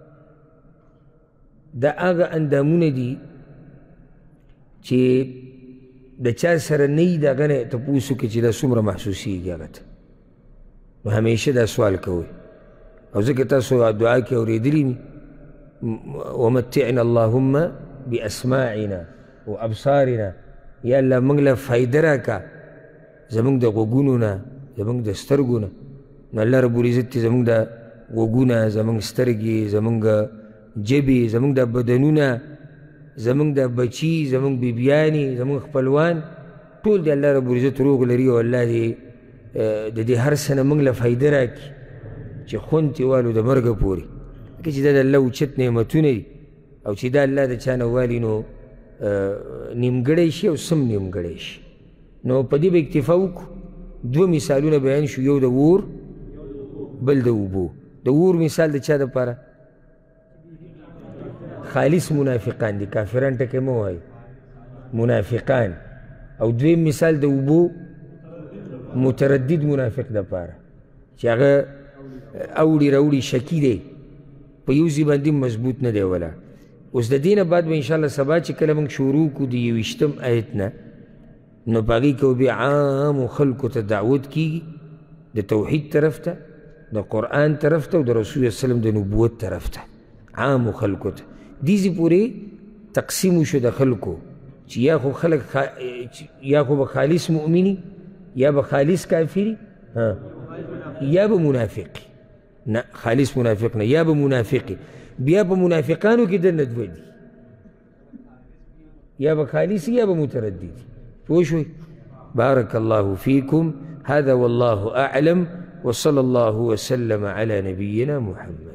دا هغه اندامونه دي چې د چا سره نه وي د هغه نه تپوس وکړي چې دا څومره محسوسېږي هغه ته. نو همیشه دا سوال کوئ. او ځکه تاسو دعا کې اورېدلي مي ومتعنا اللهم باسماعنا وابصارنا، یا الله موږ له فایده راکړه زموږ د غوږونو نه، زموږ د سترګو نه. نو الله رب العزت زموږ د غوږونه، زموږ سترګې، زموږ ژبې، زموږ د بدنونه، زموږ د بچي، زموږ بیبیانې، زموږ خپلوان ټول د الله رب العزت روغ لري او الله دې د دې هر څه نه موږ له فایده راکړي چې خوند ترې والو د مرګه پورې. ځکه چې دا د الله اوچت نعمتونه دي او چې دا الله د چا نه والي نو نیمګړی شي او سم نیمګړی شي. نو په دې به اکتفا وکړو. دوه مثالونه بیان شو، یو د اور بل د اوبو. د اور مثال د چا دپاره؟ خالص منافقان دي، کافران ټکې مه وایي، منافقان. او دویم مثال د اوبو متردد منافق دپاره چې هغه اوړي راوړي شکی دی، په یو ځای باندې مضبوط نه دی ولا. اوس د دې نه بعد به انشاءالله سبا چې کله موږ شروع کړو د یویشتم آیت نه، نو په هغې کې به عامو خلکو ته دعوت کېږي د توحید طرف ته، د قرآن طرف ته او د رسول الله وسلم د نبوت طرف ته. عامو خلکو ته دې ځای پورې تقسیم وشو د خلکو چې یا خو خلک یا خو به خالص مؤمني، یا به خالص کافري، یا به منافقي. نه، خالص منافق نه، یا به منافقي. بیا په منافقانو کې دنه دوه دي، یا به خالصي یا به مترددي. پوه شوئ؟ بارك الله فيكم. هذا والله أعلم، وصلى الله وسلم على نبينا محمد.